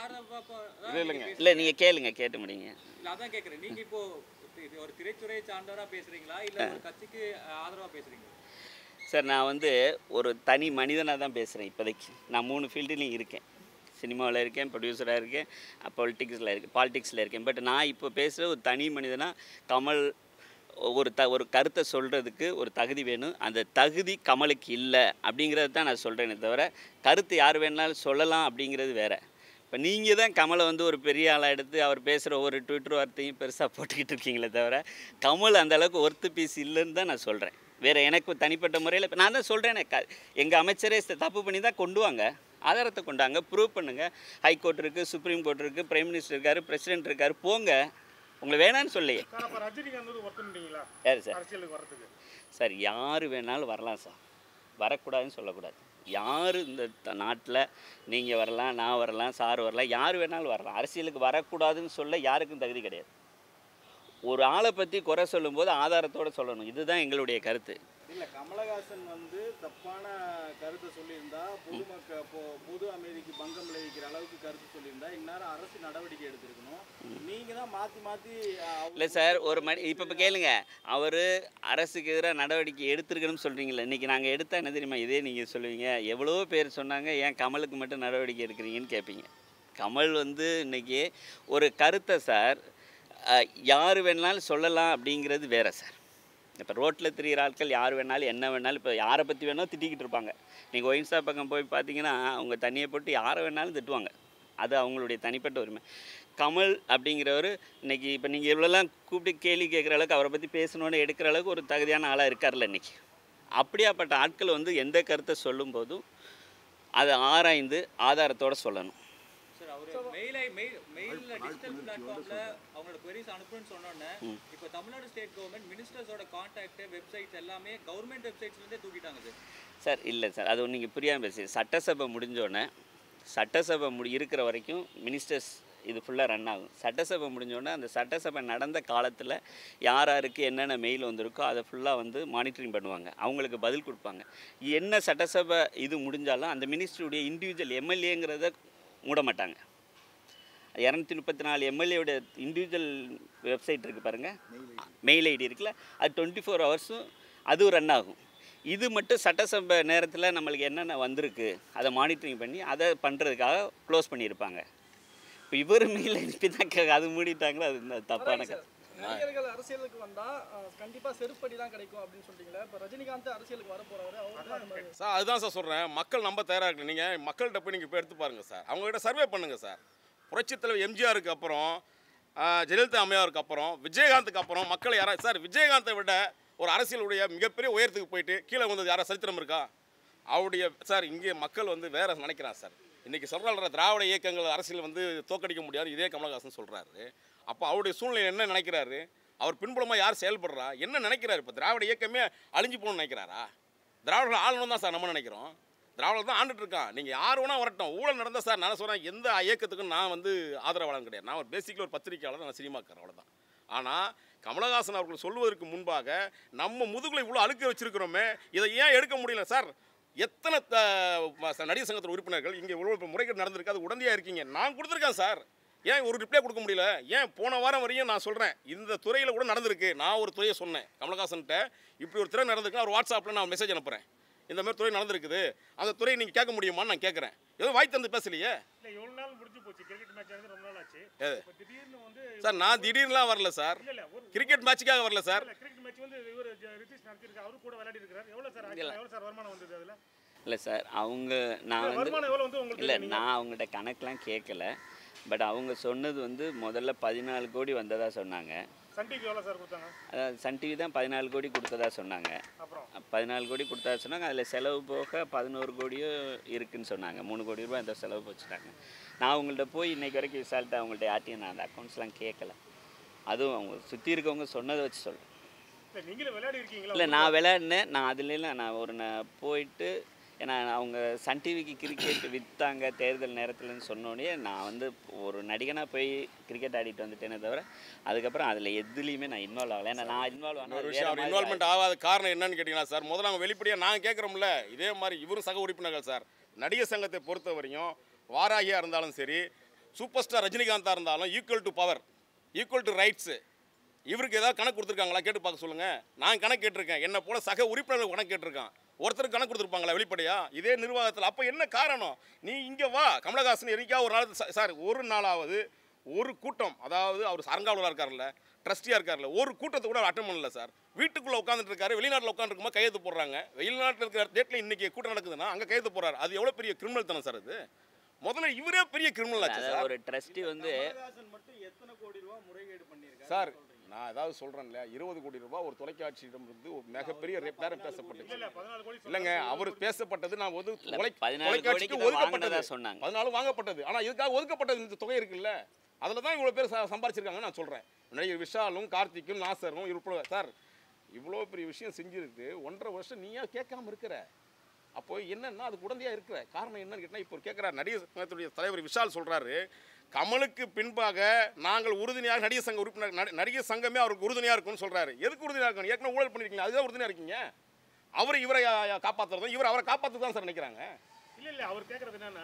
இல்லை, நீங்கள் கேளுங்க, கேட்டு முடியுங்க. அதான் கேட்குறேன், நீங்க இப்போ ஒரு திரைத்துறையை சார்ந்தவரா பேசுறீங்களா இல்ல ஒரு கட்சிக்கு ஆதரவா பேசுறீங்களா? சார் நான் வந்து ஒரு தனி மனிதனாக தான் பேசுகிறேன். இப்போதைக்கு நான் மூணு ஃபீல்டுலேயும் இருக்கேன். சினிமாவில் இருக்கேன், ப்ரொடியூசராக இருக்கேன், பொலிட்டிக்ஸில் இருக்கேன், பாலிடிக்ஸில் இருக்கேன். பட் நான் இப்போ பேசுகிற ஒரு தனி மனிதனாக கமல் ஒரு த ஒரு கருத்தை சொல்கிறதுக்கு ஒரு தகுதி வேணும். அந்த தகுதி கமலுக்கு இல்லை அப்படிங்கிறது தான் நான் சொல்கிறேனே தவிர கருத்து யார் வேணாலும் சொல்லலாம் அப்படிங்கிறது வேறு. இப்போ நீங்கள் தான் கமலை வந்து ஒரு பெரிய ஆளாக எடுத்து அவர் பேசுகிற ஒரு ட்விட்டர் வார்த்தையும் பெருசாக போட்டுக்கிட்டு இருக்கீங்களே தவிர கமல் அந்தளவுக்கு ஒர்த்து பீஸ் இல்லைன்னு தான் நான் சொல்கிறேன். வேறு எனக்கு தனிப்பட்ட முறையில் இப்போ நான் தான் சொல்கிறேனே, க எங்கள் அமைச்சரே தப்பு பண்ணி தான் கொண்டு வாங்க, ஆதாரத்தை கொண்டாங்க, ப்ரூவ் பண்ணுங்கள். ஹைகோர்ட் இருக்குது, சுப்ரீம் கோர்ட் இருக்குது, பிரைம் மினிஸ்டர் இருக்கார், பிரசிடென்ட் இருக்கார், போங்க. உங்களை வேணான்னு சொல்லையே. யார் சார்? சார் யார் வேணாலும் வரலாம் சார், வரக்கூடாதுன்னு சொல்லக்கூடாது. யார் இந்த நாட்டில் நீங்கள் வரலாம், நான் வரலாம், சார் வரலாம், யார் வேணாலும் வரலாம். அரசியலுக்கு வரக்கூடாதுன்னு சொல்ல யாருக்கும் தகுதி கிடையாது. ஒரு ஆளை பற்றி குறை சொல்லும்போது ஆதாரத்தோடு சொல்லணும். இதுதான் எங்களுடைய கருத்து. இல்லை, கமலஹாசன் வந்து தப்பான கருத்தை சொல்லியிருந்தா, பொதுமக்கள் பொது அமைதிக்கு பங்கம் விளைவிக்கிற அளவுக்கு கருத்து சொல்லியிருந்தா இந்நேரம் அரசு நடவடிக்கை எடுத்திருக்கணும். நீங்கள் தான் மாற்றி மாற்றி. இல்லை சார், ஒரு மணி இப்போ இப்போ கேளுங்க, அவர் அரசுக்கு எதிராக நடவடிக்கை எடுத்திருக்கணும்னு சொல்கிறீங்களே. இன்றைக்கி நாங்கள் எடுத்தால் என்ன தெரியுமா, இதே நீங்கள் சொல்லுவீங்க, எவ்வளோ பேர் சொன்னாங்க ஏன் கமலுக்கு மட்டும் நடவடிக்கை எடுக்கிறீங்கன்னு கேட்பீங்க. கமல் வந்து இன்றைக்கி ஒரு கருத்தை சார் யார் வேணாலும் சொல்லலாம் அப்படிங்கிறது வேறு சார். இப்போ ரோட்டில் திரிகிற ஆட்கள் யார் வேணாலும் என்ன வேணாலும் இப்போ யாரை பற்றி வேணாலும் திட்டிக்கிட்டு இருப்பாங்க. நீங்கள் ஒயின் ஷாப் பக்கம் போய் பார்த்தீங்கன்னா அவங்க தண்ணியை போட்டு யாரை வேணாலும் திட்டுவாங்க. அது அவங்களுடைய தனிப்பட்ட உரிமை. கமல் அப்படிங்கிறவர் இன்றைக்கி இப்போ நீங்கள் இவ்வளோலாம் கூப்பிட்டு கேள்வி கேட்குற அளவுக்கு அவரை பற்றி பேசணுன்னு எடுக்கிற அளவுக்கு ஒரு தகுதியான ஆளாக இருக்கார்ல இன்றைக்கி. அப்படியாப்பட்ட ஆட்கள் வந்து எந்த கருத்தை சொல்லும்போதும் அதை ஆராய்ந்து ஆதாரத்தோடு சொல்லணும். சார் அவர் மெயிலை மெயில் மெயிலில் டிஜிட்டல் பிளாட்ஃபார்மில் அவங்களோட queries அனுப்புன்னு சொன்னோன்னே இப்போ தமிழ்நாடு ஸ்டேட் கவர்மெண்ட் மினிஸ்டர்ஸோட கான்டாக்ட் வெப்சைட்ஸ் எல்லாமே கவர்மெண்ட் வெப்சைட்ஸ்லேருந்தே தூக்கிட்டாங்க சார். சார் இல்லை சார், அது நீங்கள் புரியாமல் பேசி சட்டசபை முடிஞ்சோடனே சட்டசபை முடி இருக்கிற வரைக்கும் மினிஸ்டர்ஸ் இது ஃபுல்லாக ரன் ஆகும். சட்டசபை முடிஞ்சோடனே அந்த சட்டசபை நடந்த காலத்தில் யார் யாருக்கு என்னென்ன மெயில் வந்திருக்கோ அதை ஃபுல்லாக வந்து மானிட்டரிங் பண்ணுவாங்க, அவங்களுக்கு பதில் கொடுப்பாங்க. என்ன சட்டசபை இது முடிஞ்சாலும் அந்த மினிஸ்டருடைய இண்டிவிஜுவல் எம்எல்ஏங்கிறத மூட மாட்டாங்க. இரநூத்தி முப்பத்தி நாலு எம்எல்ஏவோட இண்டிவிஜுவல் வெப்சைட் இருக்குது பாருங்கள், மெயில் ஐடி இருக்குல்ல, அது டுவெண்ட்டி ஃபோர் ஹவர்ஸும் அதுவும் ரன் ஆகும். இது மட்டும் சட்டசபை நேரத்தில் நம்மளுக்கு என்னென்ன வந்திருக்கு அதை மானிட்டரிங் பண்ணி அதை பண்ணுறதுக்காக க்ளோஸ் பண்ணியிருப்பாங்க. இப்போ இவர் மெயில் அனுப்பி தான் அது மூடிட்டாங்களோ, அது தப்பான கதை. நடிகர்கள் அரசியலுக்கு வந்தால் கண்டிப்பாக செருப்படி தான் கிடைக்கும் அப்படின்னு சொல்லிட்டீங்களா? இப்போ ரஜினிகாந்த் அரசியலுக்கு வர போகிறவர் அவர் சார் அதுதான் சார் சொல்கிறேன், மக்கள் நம்ப தயாராக இருக்கு. நீங்கள் மக்கள்கிட்ட போய் நீங்கள் இப்போ எடுத்து பாருங்கள் சார், அவங்ககிட்ட சர்வே பண்ணுங்கள் சார். புரட்சித் தலைவர் எம்ஜிஆருக்கு அப்புறம் ஜெயலலிதா அம்மையாருக்கு அப்புறம் விஜயகாந்துக்கு அப்புறம் மக்கள் யாராவது சார் விஜயகாந்தை விட ஒரு அரசியலுடைய மிகப்பெரிய உயரத்துக்கு போயிட்டு கீழே வந்தது யாராவது சரித்திரம் இருக்கா? அவருடைய சார் இங்கே மக்கள் வந்து வேற நினைக்கிறான் சார். இன்றைக்கி சொல்கிற திராவிட இயக்கங்கள் அரசியல் வந்து தோக்கடிக்க முடியாது இதே கமலஹாசன் சொல்கிறாரு. அப்போ அவருடைய சூழ்நிலை என்ன நினைக்கிறாரு? அவர் பின்புலமாக யார் செயல்படுறா என்ன நினைக்கிறாரு? இப்போ திராவிட இயக்கமே அழிஞ்சு போகணும்னு நினைக்கிறாரா? திராவிடர்கள் ஆளணும் தான் சார் நம்ம நினைக்கிறோம். திராவிடர் தான் ஆண்டுட்டு இருக்கான். நீங்கள் யார் வேணால் வரட்டும், ஊழல் நடந்தால் சார் நான் சொல்கிறேன் எந்த இயக்கத்துக்கும் நான் வந்து ஆதரவாளன் கிடையாது. நான் ஒரு பேசிக்கலி ஒரு பத்திரிக்கையாளர், நான் சினிமாக்காரன், அவ்வளோதான். ஆனால் கமலஹாசன் அவர்கள் சொல்வதற்கு முன்பாக நம்ம முதுகுலை இவ்வளோ அழுக்க வச்சிருக்கிறோமே, இதை ஏன் எடுக்க முடியல சார்? எத்தனை நடிகர் சங்கத்தின் உறுப்பினர்கள் இங்கே இவ்வளோ முறைகேடு நடந்திருக்கு, அது உடனடியாக இருக்கீங்க. நான் கொடுத்துருக்கேன் சார், ஏன் ஒரு ரிப்ளை கொடுக்க முடியல? ஏன் போன வாரம் வரையும் நான் சொல்கிறேன் இந்த துறையில் கூட நடந்திருக்கு. நான் ஒரு துறையை சொன்னேன் கமலஹாசன்கிட்ட, இப்படி ஒரு துறை நடந்திருக்கு, அவர் வாட்ஸ்அப்பில் நான் மெசேஜ் அனுப்புகிறேன், இந்த மாதிரி துறை நடந்திருக்குது, அந்த துறையை நீங்கள் கேட்க முடியுமான்னு நான் கேட்குறேன். எதுவும் வாய் தந்து பேசலையே. இல்லை எவ்வளோ நாள் முடிஞ்சு போச்சு, கிரிக்கெட் மேட்ச் ஆனது ரொம்ப நாள் ஆச்சு. இப்போ திடீர்னு வந்து சார் நான் திடீர்னுலாம் வரல சார், இல்லை இல்லை ஒரு கிரிக்கெட் மேட்சுக்காக வரல சார். கிரிக்கெட் மேட்ச் வந்து இவர் ரித்தீஷ் நடத்திருக்காரு, அவரு கூட விளையாடி இருக்கிறார். எவ்வளோ சார் எவ்வளோ சார் வருமானம் வந்தது அதில்? இல்லை சார் அவங்க நான் வந்து வருமானம் எவ்வளோ வந்து உங்களுக்கு? இல்லை நான் அவங்கள்ட்ட கணக்கெலாம் கேட்கல. பட் அவங்க சொன்னது வந்து முதல்ல பதினாலு கோடி வந்ததாக சொன்னாங்க. சன் டிவி எவ்வளோ சார் கொடுத்தாங்க? அதாவது சன் டிவி தான் பதினாலு கோடி கொடுத்ததா சொன்னாங்க. அப்புறம் பதினாலு கோடி கொடுத்ததா சொன்னாங்க. அதில் செலவு போக பதினோரு கோடியோ இருக்குதுன்னு சொன்னாங்க. மூணு கோடி ரூபாய் அந்த செலவு போச்சுட்டாங்க. நான் அவங்கள்ட்ட போய் இன்றைக்கி வரைக்கும் விசாரிட்டு அவங்கள்ட்ட யார்ட்டையும் நான் அந்த அக்கௌண்ட்ஸ்லாம் கேட்கல. அதுவும் அவங்க சுற்றி இருக்கவங்க சொன்னதை வச்சு சொல்கிறேன். இல்லை நீங்களே விளையாடி இருக்கீங்களா? இல்லை நான் விளையாடினேன். நான் அதுலாம் நான் ஒரு நான் போயிட்டு ஏன்னா அவங்க சன் டிவிக்கு கிரிக்கெட் விற்றாங்க தேர்தல் நேரத்தில்னு சொன்னோடனே நான் வந்து ஒரு நடிகனாக போய் கிரிக்கெட் ஆடிட்டு வந்துட்டேனே தவிர அதுக்கப்புறம் அதில் எதுலேயுமே நான் இன்வால்வ் ஆகலை. ஏன்னா நான் இன்வால்வ் ஆன ஒரு விஷயம் அவர் இன்வால்மெண்ட் ஆகாத காரணம் என்னன்னு கேட்டிங்கன்னா சார், முதல்ல அவங்க வெளிப்படையாக நாங்கள் கேட்குறோம்ல, இதே மாதிரி இவரும் சக உறுப்பினர்கள் சார். நடிகர் சங்கத்தை பொறுத்த வரையும் வாராகியாக இருந்தாலும் சரி, சூப்பர் ஸ்டார் ரஜினிகாந்தாக இருந்தாலும் equal to power, equal to rights. இவருக்கு ஏதாவது கணக்கு கொடுத்துருக்காங்களா கேட்டு பார்க்க சொல்லுங்கள். நான் கணக்கு கேட்டிருக்கேன், என்னை போல சக உறுப்பினர்கள் கணக்கு கேட்டிருக்கான். ஒருத்தருக்கு கணக்கு கொடுத்துருப்பாங்களா வெளிப்படையா இதே நிர்வாகத்தில்? அப்போ என்ன காரணம்? நீ இங்கே வா கமலஹாசன் என்னைக்கா ஒரு நாள் சார் ஒரு நாளாவது ஒரு கூட்டம், அதாவது அவர் அரங்காவலராக இருக்கார்ல, ட்ரஸ்டியாக இருக்கார்ல, ஒரு கூட்டத்தை கூட அட்டன் பண்ணல சார். வீட்டுக்குள்ளே உட்காந்துட்டு இருக்காரு, வெளிநாட்டில் உட்காந்துருக்குமா கையெழுத்து போடுறாங்க. வெளிநாட்டில் இருக்கிற டேட்டில் இன்றைக்கி கூட்டம் நடக்குதுன்னா அங்கே கையெழுத்து போடுறாரு. அது எவ்வளோ பெரிய கிரிமினல் தானே சார்? அது முதல்ல இவரே பெரிய கிரிமினல் ஆச்சு சார். ஒரு ட்ரஸ்டி வந்து மட்டும் எத்தனை கோடி ரூபா முறைகேடு பண்ணியிருக்காரு சார்? நான் ஏதாவது சொல்கிறேன்ல, இருபது கோடி ரூபாய் ஒரு தொலைக்காட்சியிடம் இருந்து ஒரு மிகப்பெரிய பேரம் பேசப்பட்டுச்சு. இல்லைங்க, அவர் பேசப்பட்டது நான் ஒது தொலைக்காட்சிக்கு ஒதுக்கப்பட்டது சொன்னாங்க, பதினாலு வாங்கப்பட்டது. ஆனால் இதுக்காக ஒதுக்கப்பட்டது இந்த தொகை இருக்குல்ல, அதில் தான் இவ்வளோ பேர் சம்பாரிச்சிருக்காங்கன்னு நான் சொல்கிறேன். நடிகர் விஷாலும் கார்த்திக்கும் நாசரும் இவ்வளோ சார் இவ்வளோ பெரிய விஷயம் செஞ்சுருக்கு. ஒன்றரை வருஷம் நீயா கேட்காம இருக்கிற, அப்போ என்னன்னா அதுக்கு உடந்தையாக இருக்கிற காரணம் என்னன்னு கேட்டால், இப்போ கேட்குறாரு நடிகர் சங்கத்துடைய தலைவர் விஷால் சொல்கிறாரு, கமலுக்கு பின்பாக நாங்கள் உறுதுணையாக நடிகர் சங்க உறுப்பினர் நடிகர் சங்கமே அவருக்கு உறுதுணையாக இருக்கும்னு சொல்கிறாரு. எதுக்கு உறுதுணையாக இருக்கணும்? ஏற்கனவே ஊழல் பண்ணியிருக்கீங்க, அதுதான் உறுதுணையாக இருக்கீங்க. அவர் இவரை காப்பாற்றுறதும் இவர் அவரை காப்பாற்று தான் சார் நினைக்கிறாங்க. இல்லை இல்லை அவர் கேட்குறது என்னன்னா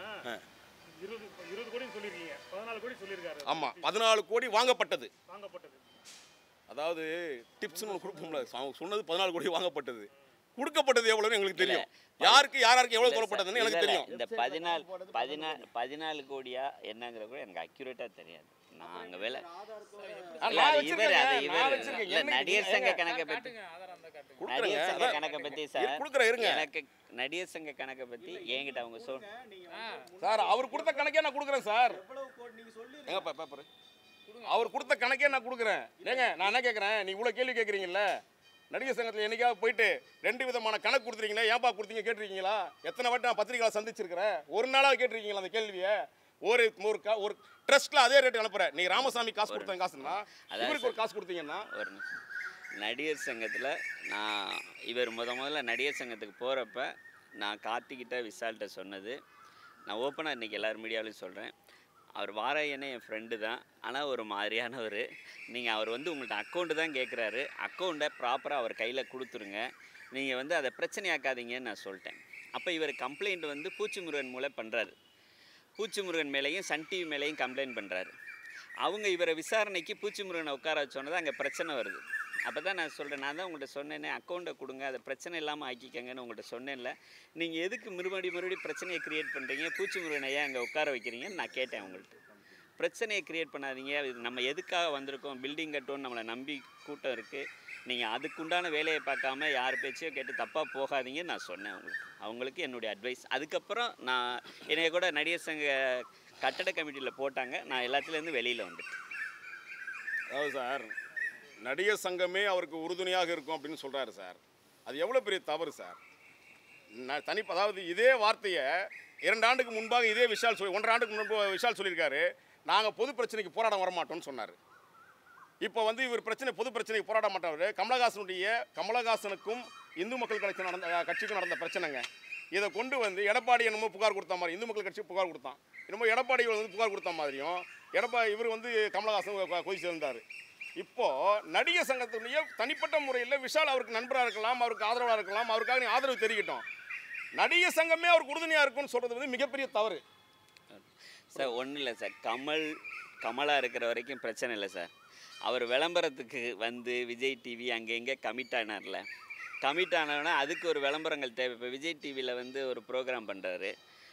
இருபது இருபது கோடி சொல்லியிருக்கீங்க, பதினாலு கோடி சொல்லியிருக்காரு. ஆமாம், பதினாலு கோடி வாங்கப்பட்டது. வாங்கப்பட்டது அதாவது டிப்ஸ்னு ஒன்று கொடுப்போம்ல, அவங்க சொன்னது பதினாலு கோடி வாங்கப்பட்டது. கொடுக்கப்பட்டது எவ்வளோன்னு எங்களுக்கு தெரியும். யாருக்கு யார் யாருக்கு எவ்வளோ சொல்லப்பட்டதுன்னு எனக்கு இல்ல, தெரியும். இந்த பதினாலு பதினாலு பதினாலு கோடியா என்னங்கிற கூட எனக்கு அக்யூரேட்டாக தெரியாது. நான் அங்கே வேலை இல்ல, அது இவர் அது இவர் இல்ல, நடிகர் சங்க கணக்கை பற்றி நடிகர் சங்க கணக்கை பற்றி சார் கொடுக்குறேன் இருங்க எனக்கு நடிகர் சங்க கணக்கை பற்றி என்கிட்ட அவங்க சொல் சார். அவர் கொடுத்த கணக்கே நான் கொடுக்குறேன் சார். எங்க பேப்பர் அவர் கொடுத்த கணக்கே நான் கொடுக்குறேன். ஏங்க நான் என்ன கேட்குறேன், நீ இவ்வளோ கேள்வி கேட்குறீங்கல்ல, நடிகர் சங்கத்தில் என்னைக்காவது போயிட்டு ரெண்டு விதமான கணக்கு கொடுத்துருக்கீங்களா, ஏன்பா கொடுத்தீங்க கேட்டிருக்கீங்களா? எத்தனை வாட்டி நான் பத்திரிகையில் சந்திச்சிருக்கிறேன், ஒரு நாளாக கேட்டிருக்கீங்களா அந்த கேள்வியை? ஒரு ஒரு க- ஒரு ட்ரஸ்ட்டில் அதே ரேட்டு அனுப்புகிறேன். நீ ராமசாமி காசு கொடுத்த காசுன்னா இவருக்கு ஒரு காசு கொடுத்தீங்கன்னா ஒரு நிமிஷம். நடிகர் சங்கத்தில் நான் இவர் முத முதல்ல நடிகர் சங்கத்துக்கு போகிறப்ப நான் கார்த்திகிட்ட விசால்கிட்ட சொன்னது, நான் ஓப்பனாக இன்றைக்கி எல்லார் மீடியாவிலையும் சொல்கிறேன், அவர் வாராயனே என் ஃப்ரெண்டு தான், ஆனால் ஒரு மாதிரியானவர். நீங்கள் அவர் வந்து உங்கள்கிட்ட அக்கௌண்ட்டு தான் கேட்குறாரு, அக்கௌண்ட்டை ப்ராப்பராக அவர் கையில் கொடுத்துருங்க, நீங்கள் வந்து அதை பிரச்சனையாக்காதீங்கன்னு நான் சொல்லிட்டேன். அப்போ இவர் கம்ப்ளைண்ட் வந்து பூச்சி முருகன் மூலம் பண்ணுறாரு. பூச்சி முருகன் மேலேயும் சன் டிவி மேலேயும் கம்ப்ளைண்ட் பண்ணுறாரு. அவங்க இவரை விசாரணைக்கு பூச்சி முருகனை உட்கார வச்சோன்னே அங்கே பிரச்சனை வருது. அப்போ தான் நான் சொல்கிறேன், நான் தான் உங்கள்கிட்ட சொன்னேனே அக்கௌண்ட்டை கொடுங்க, அதை பிரச்சனை இல்லாமல் ஆக்கிக்கங்கன்னு உங்கள்கிட்ட சொன்னேன்ல, நீங்கள் எதுக்கு மறுபடி மறுபடி பிரச்சனையை க்ரியேட் பண்ணுறீங்க, பூச்சி முருகனை ஏன் அங்கே உட்கார வைக்கிறீங்கன்னு நான் கேட்டேன் உங்கள்கிட்ட. பிரச்சனையை க்ரியேட் பண்ணாதீங்க, இது நம்ம எதுக்காக வந்திருக்கோம், பில்டிங் கட்டோன்னு நம்மளை நம்பி கூட்டம் இருக்குது, நீங்கள் அதுக்குண்டான வேலையை பார்க்காம யார் பேச்சையோ கேட்டு தப்பாக போகாதீங்கன்னு நான் சொன்னேன் அவங்களுக்கு. அவங்களுக்கு என்னுடைய அட்வைஸ். அதுக்கப்புறம் நான் என்னைய கூட நடிகர் சங்க கட்டட கமிட்டியில் போட்டாங்க, நான் எல்லாத்துலேருந்து வெளியில் வந்துட்டேன். அதாவது சார், நடிகர் சங்கமே அவருக்கு உறுதுணையாக இருக்கும் அப்படின்னு சொல்கிறாரு சார். அது எவ்வளோ பெரிய தவறு சார். நான் தனி அதாவது இதே வார்த்தையை இரண்டு ஆண்டுக்கு முன்பாக இதே விஷால் சொல்லி ஒன்றரை ஆண்டுக்கு முன்பு விஷால் சொல்லியிருக்காரு, நாங்கள் பொது பிரச்சனைக்கு போராட வரமாட்டோம்னு சொன்னார். இப்போ வந்து இவர் பிரச்சனை பொது பிரச்சனைக்கு போராட மாட்டவர். கமலஹாசனுடைய கமலஹாசனுக்கும் இந்து மக்கள் கட்சி நடந்த கட்சிக்கும் நடந்த பிரச்சனைங்க. இதை கொண்டு வந்து எடப்பாடி என்னமோ புகார் கொடுத்த மாதிரி இந்து மக்கள் கட்சி புகார் கொடுத்தான், என்னமோ எடப்பாடி வந்து புகார் கொடுத்த மாதிரியும் எடப்பாடி இவர் வந்து கமலஹாசன் கொதி சேர்ந்தார். இப்போது நடிகர் சங்கத்தினுடைய தனிப்பட்ட முறையில் விஷால் அவருக்கு நண்பராக இருக்கலாம், அவருக்கு ஆதரவாக இருக்கலாம், அவருக்காக நீ ஆதரவு தெரிவிக்கட்டும். நடிகர் சங்கமே அவருக்கு உறுதுணையாக இருக்கும்னு சொல்கிறது வந்து மிகப்பெரிய தவறு சார். ஒன்றும் இல்லை சார், கமல் கமலாக இருக்கிற வரைக்கும் பிரச்சனை இல்லை சார். அவர் விளம்பரத்துக்கு வந்து விஜய் டிவி அங்கே எங்கே கமிட் ஆனார்ல, கமிட் ஆனவனா அதுக்கு ஒரு விளம்பரங்கள் தேவை. இப்போ விஜய் டிவியில் வந்து ஒரு ப்ரோக்ராம் பண்ணுறாரு,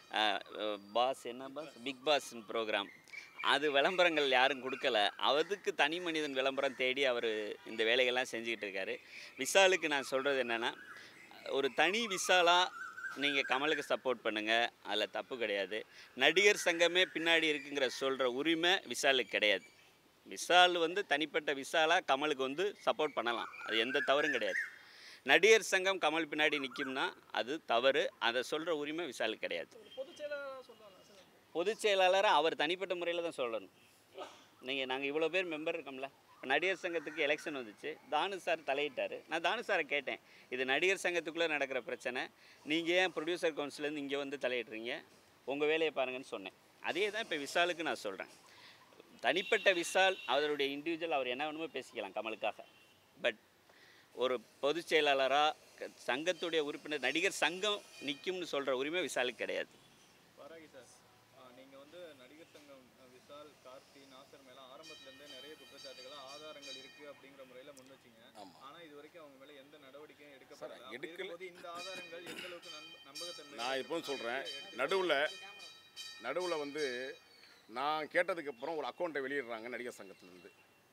பாஸ் என்ன பாஸ் பிக் பாஸ்ன்னு ப்ரோக்ராம், அது விளம்பரங்கள் யாரும் கொடுக்கல, அதுக்கு தனி மனிதன் விளம்பரம் தேடி அவர் இந்த வேலைகள்லாம் செஞ்சுக்கிட்டு இருக்காரு. விஷாலுக்கு நான் சொல்கிறது என்னென்னா, ஒரு தனி விஷாலாக நீங்கள் கமலுக்கு சப்போர்ட் பண்ணுங்கள், அதில் தப்பு கிடையாது. நடிகர் சங்கமே பின்னாடி இருக்குங்கிற சொல்கிற உரிமை விஷாலுக்கு கிடையாது. விஷால் வந்து தனிப்பட்ட விஷாலாக கமலுக்கு வந்து சப்போர்ட் பண்ணலாம், அது எந்த தவறும் கிடையாது. நடிகர் சங்கம் கமல் பின்னாடி நிற்கும்னா அது தவறு, அதை சொல்கிற உரிமை விஷாலுக்கு கிடையாது. பொதுச் செயலாளராக சொல்றாங்க சார். பொதுச் செயலாளராக அவர் தனிப்பட்ட முறையில் தான் சொல்லணும். நீங்கள் நாங்கள் இவ்வளோ பேர் மெம்பர் இருக்கோம்ல, நடிகர் சங்கத்துக்கு எலெக்ஷன் வந்துச்சு, தானு சார் தலையிட்டார். நான் தானு சாரை கேட்டேன், இது நடிகர் சங்கத்துக்குள்ளே நடக்கிற பிரச்சனை, நீங்கள் ஏன் ப்ரொடியூசர் கவுன்சிலேருந்து இங்கே வந்து தலையிடுறீங்க, உங்கள் வேலையை பாருங்கன்னு சொன்னேன். அதே தான் இப்போ விஷாலுக்கு நான் சொல்கிறேன். தனிப்பட்ட விஷால் அவருடைய இண்டிவிஜுவல், அவர் என்ன வேணுமோ பேசிக்கலாம் கமலுக்காக. பட் ஒரு பொதுச் செயலாளராக சங்கத்துடைய உறுப்பினர் நடிகர் சங்கம் நிற்கும்னு சொல்கிற உரிமை விஷாலுக்கு கிடையாது. வராகி சார், நீங்கள் வந்து நடிகர் சங்கம் விஷால், கார்த்தி, நாசர் மேலே ஆரம்பத்துலேருந்தே நிறைய குற்றச்சாட்டுகள் ஆதாரங்கள் இருக்குது அப்படிங்கிற முறையில் முன் வச்சிங்க. ஆனால் இது வரைக்கும் அவங்க மேலே எந்த நடவடிக்கையும் எடுக்கப்படல. எடுக்கல. இந்த ஆதாரங்கள் எந்த அளவுக்கு நம்பகத்தன்மை? நான் இப்போ சொல்கிறேன், நடுவில் நடுவில் வந்து நான் கேட்டதுக்கு அப்புறம் ஒரு அக்கௌண்ட்டை வெளியிடுறாங்க நடிகர் சங்கத்திலேருந்து.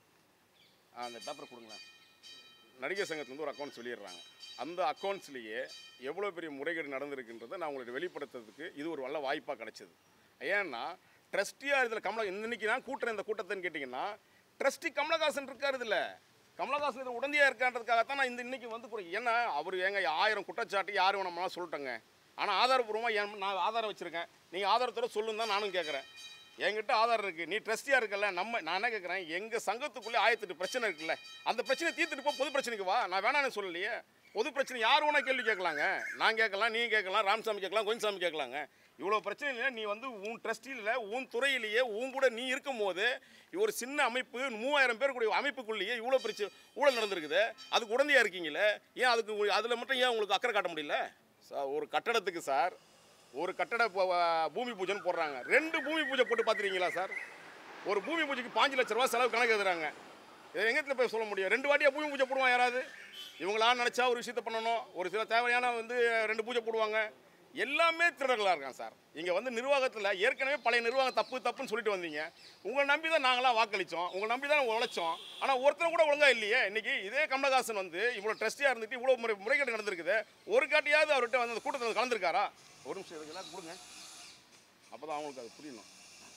அந்த பேப்பர் கொடுங்களேன். நடிகர் சங்கத்துலேருந்து ஒரு அக்கௌண்ட்ஸ் வெளியிடுறாங்க. அந்த அக்கௌண்ட்ஸ்லேயே எவ்வளோ பெரிய முறைகேடு நடந்திருக்குன்றதை நான் உங்களுக்கு வெளிப்படுத்துறதுக்கு இது ஒரு நல்ல வாய்ப்பாக கிடச்சிது. ஏன்னா ட்ரஸ்டியாக இதில் கமல இன்னைக்கு நான் கூட்டுறேன் இந்த கூட்டத்தைன்னு கேட்டிங்கன்னா, ட்ரஸ்டி கமலஹாசன் இருக்கார் இதில். கமலஹாசன் இதில் உடந்தையாக இருக்கான்றதுக்காகத்தான் நான் இந்த இன்னைக்கு வந்து கூட, ஏன்னா அவர் ஏங்க ஆயிரம் குற்றச்சாட்டு யார் வேணும்னா சொல்லிட்டேங்க, ஆனால் ஆதாரப்பூர்வமாக என் நான் ஆதாரம் வச்சுருக்கேன், நீங்கள் ஆதாரத்தோடு சொல்லுன்னு தான் நானும் கேட்குறேன். என்கிட்ட ஆதாரம் இருக்குது, நீ ட்ரஸ்டியாக இருக்கல, நம்ம நான் என்ன கேட்குறேன், எங்கள் சங்கத்துக்குள்ளே ஆயிரத்தெட்டு பிரச்சனை இருக்குல்ல, அந்த பிரச்சனை தீர்த்துட்டு போ, பொது பிரச்சனைக்கு வா. நான் வேணான்னு சொல்லலையே. பொது பிரச்சனை யார் வேணால் கேள்வி கேட்கலாங்க, நான் கேட்கலாம், நீ கேட்கலாம், ராமசாமி கேட்கலாம், கோவிந்தசாமி கேட்கலாங்க. இவ்வளோ பிரச்சனை இல்லை, நீ வந்து உன் ட்ரஸ்டியில் உன் துறையிலேயே உன் கூட நீ இருக்கும் போது ஒரு சின்ன அமைப்பு மூவாயிரம் பேர் கூடிய அமைப்புக்குள்ளேயே இவ்வளோ பிரச்சனை ஊழல் நடந்திருக்குது, அதுக்கு உடந்தையாக இருக்கீங்களே, ஏன் அதுக்கு அதில் மட்டும் ஏன் உங்களுக்கு அக்கறை காட்ட முடியல? சார் ஒரு கட்டடத்துக்கு சார் ஒரு கட்டட பூமி பூஜைன்னு போடுறாங்க, ரெண்டு பூமி பூஜை போட்டு பார்த்துருக்கீங்களா சார்? ஒரு பூமி பூஜைக்கு பாஞ்சு லட்ச ரூபா செலவு கணக்கு எழுதுறாங்க. எங்கத்துல போய் சொல்ல முடியும்? ரெண்டு வாட்டியாக பூமி பூஜை போடுவான் யாராவது? இவங்களா நினச்சா ஒரு விஷயத்தை பண்ணணும், ஒரு சில தேவையான வந்து ரெண்டு பூஜை போடுவாங்க. எல்லாமே திருடர்களாக இருக்கான் சார். இங்கே வந்து நிர்வாகத்தில் ஏற்கனவே பழைய நிர்வாகம் தப்பு தப்புன்னு சொல்லிட்டு வந்தீங்க. உங்களை நம்பி தான் நாங்களாம் வாக்களித்தோம், உங்களை நம்பி தான் உழைச்சோம். ஆனால் ஒருத்தர் கூட ஒழுங்காக இல்லையே. இன்றைக்கி இதே கமலஹாசன் வந்து இவ்வளோ ட்ரஸ்டியாக இருந்துட்டு இவ்வளோ முறை முறைகேடு நடந்திருக்குது. ஒரு காட்டியாவது அவர்கிட்ட வந்து அந்த கூட்டத்தில் கலந்துருக்காரா? ஒரு நிமிஷம் இதுக்கெல்லாம் கொடுங்க, அப்போ தான் அவங்களுக்கு அது புரியணும்.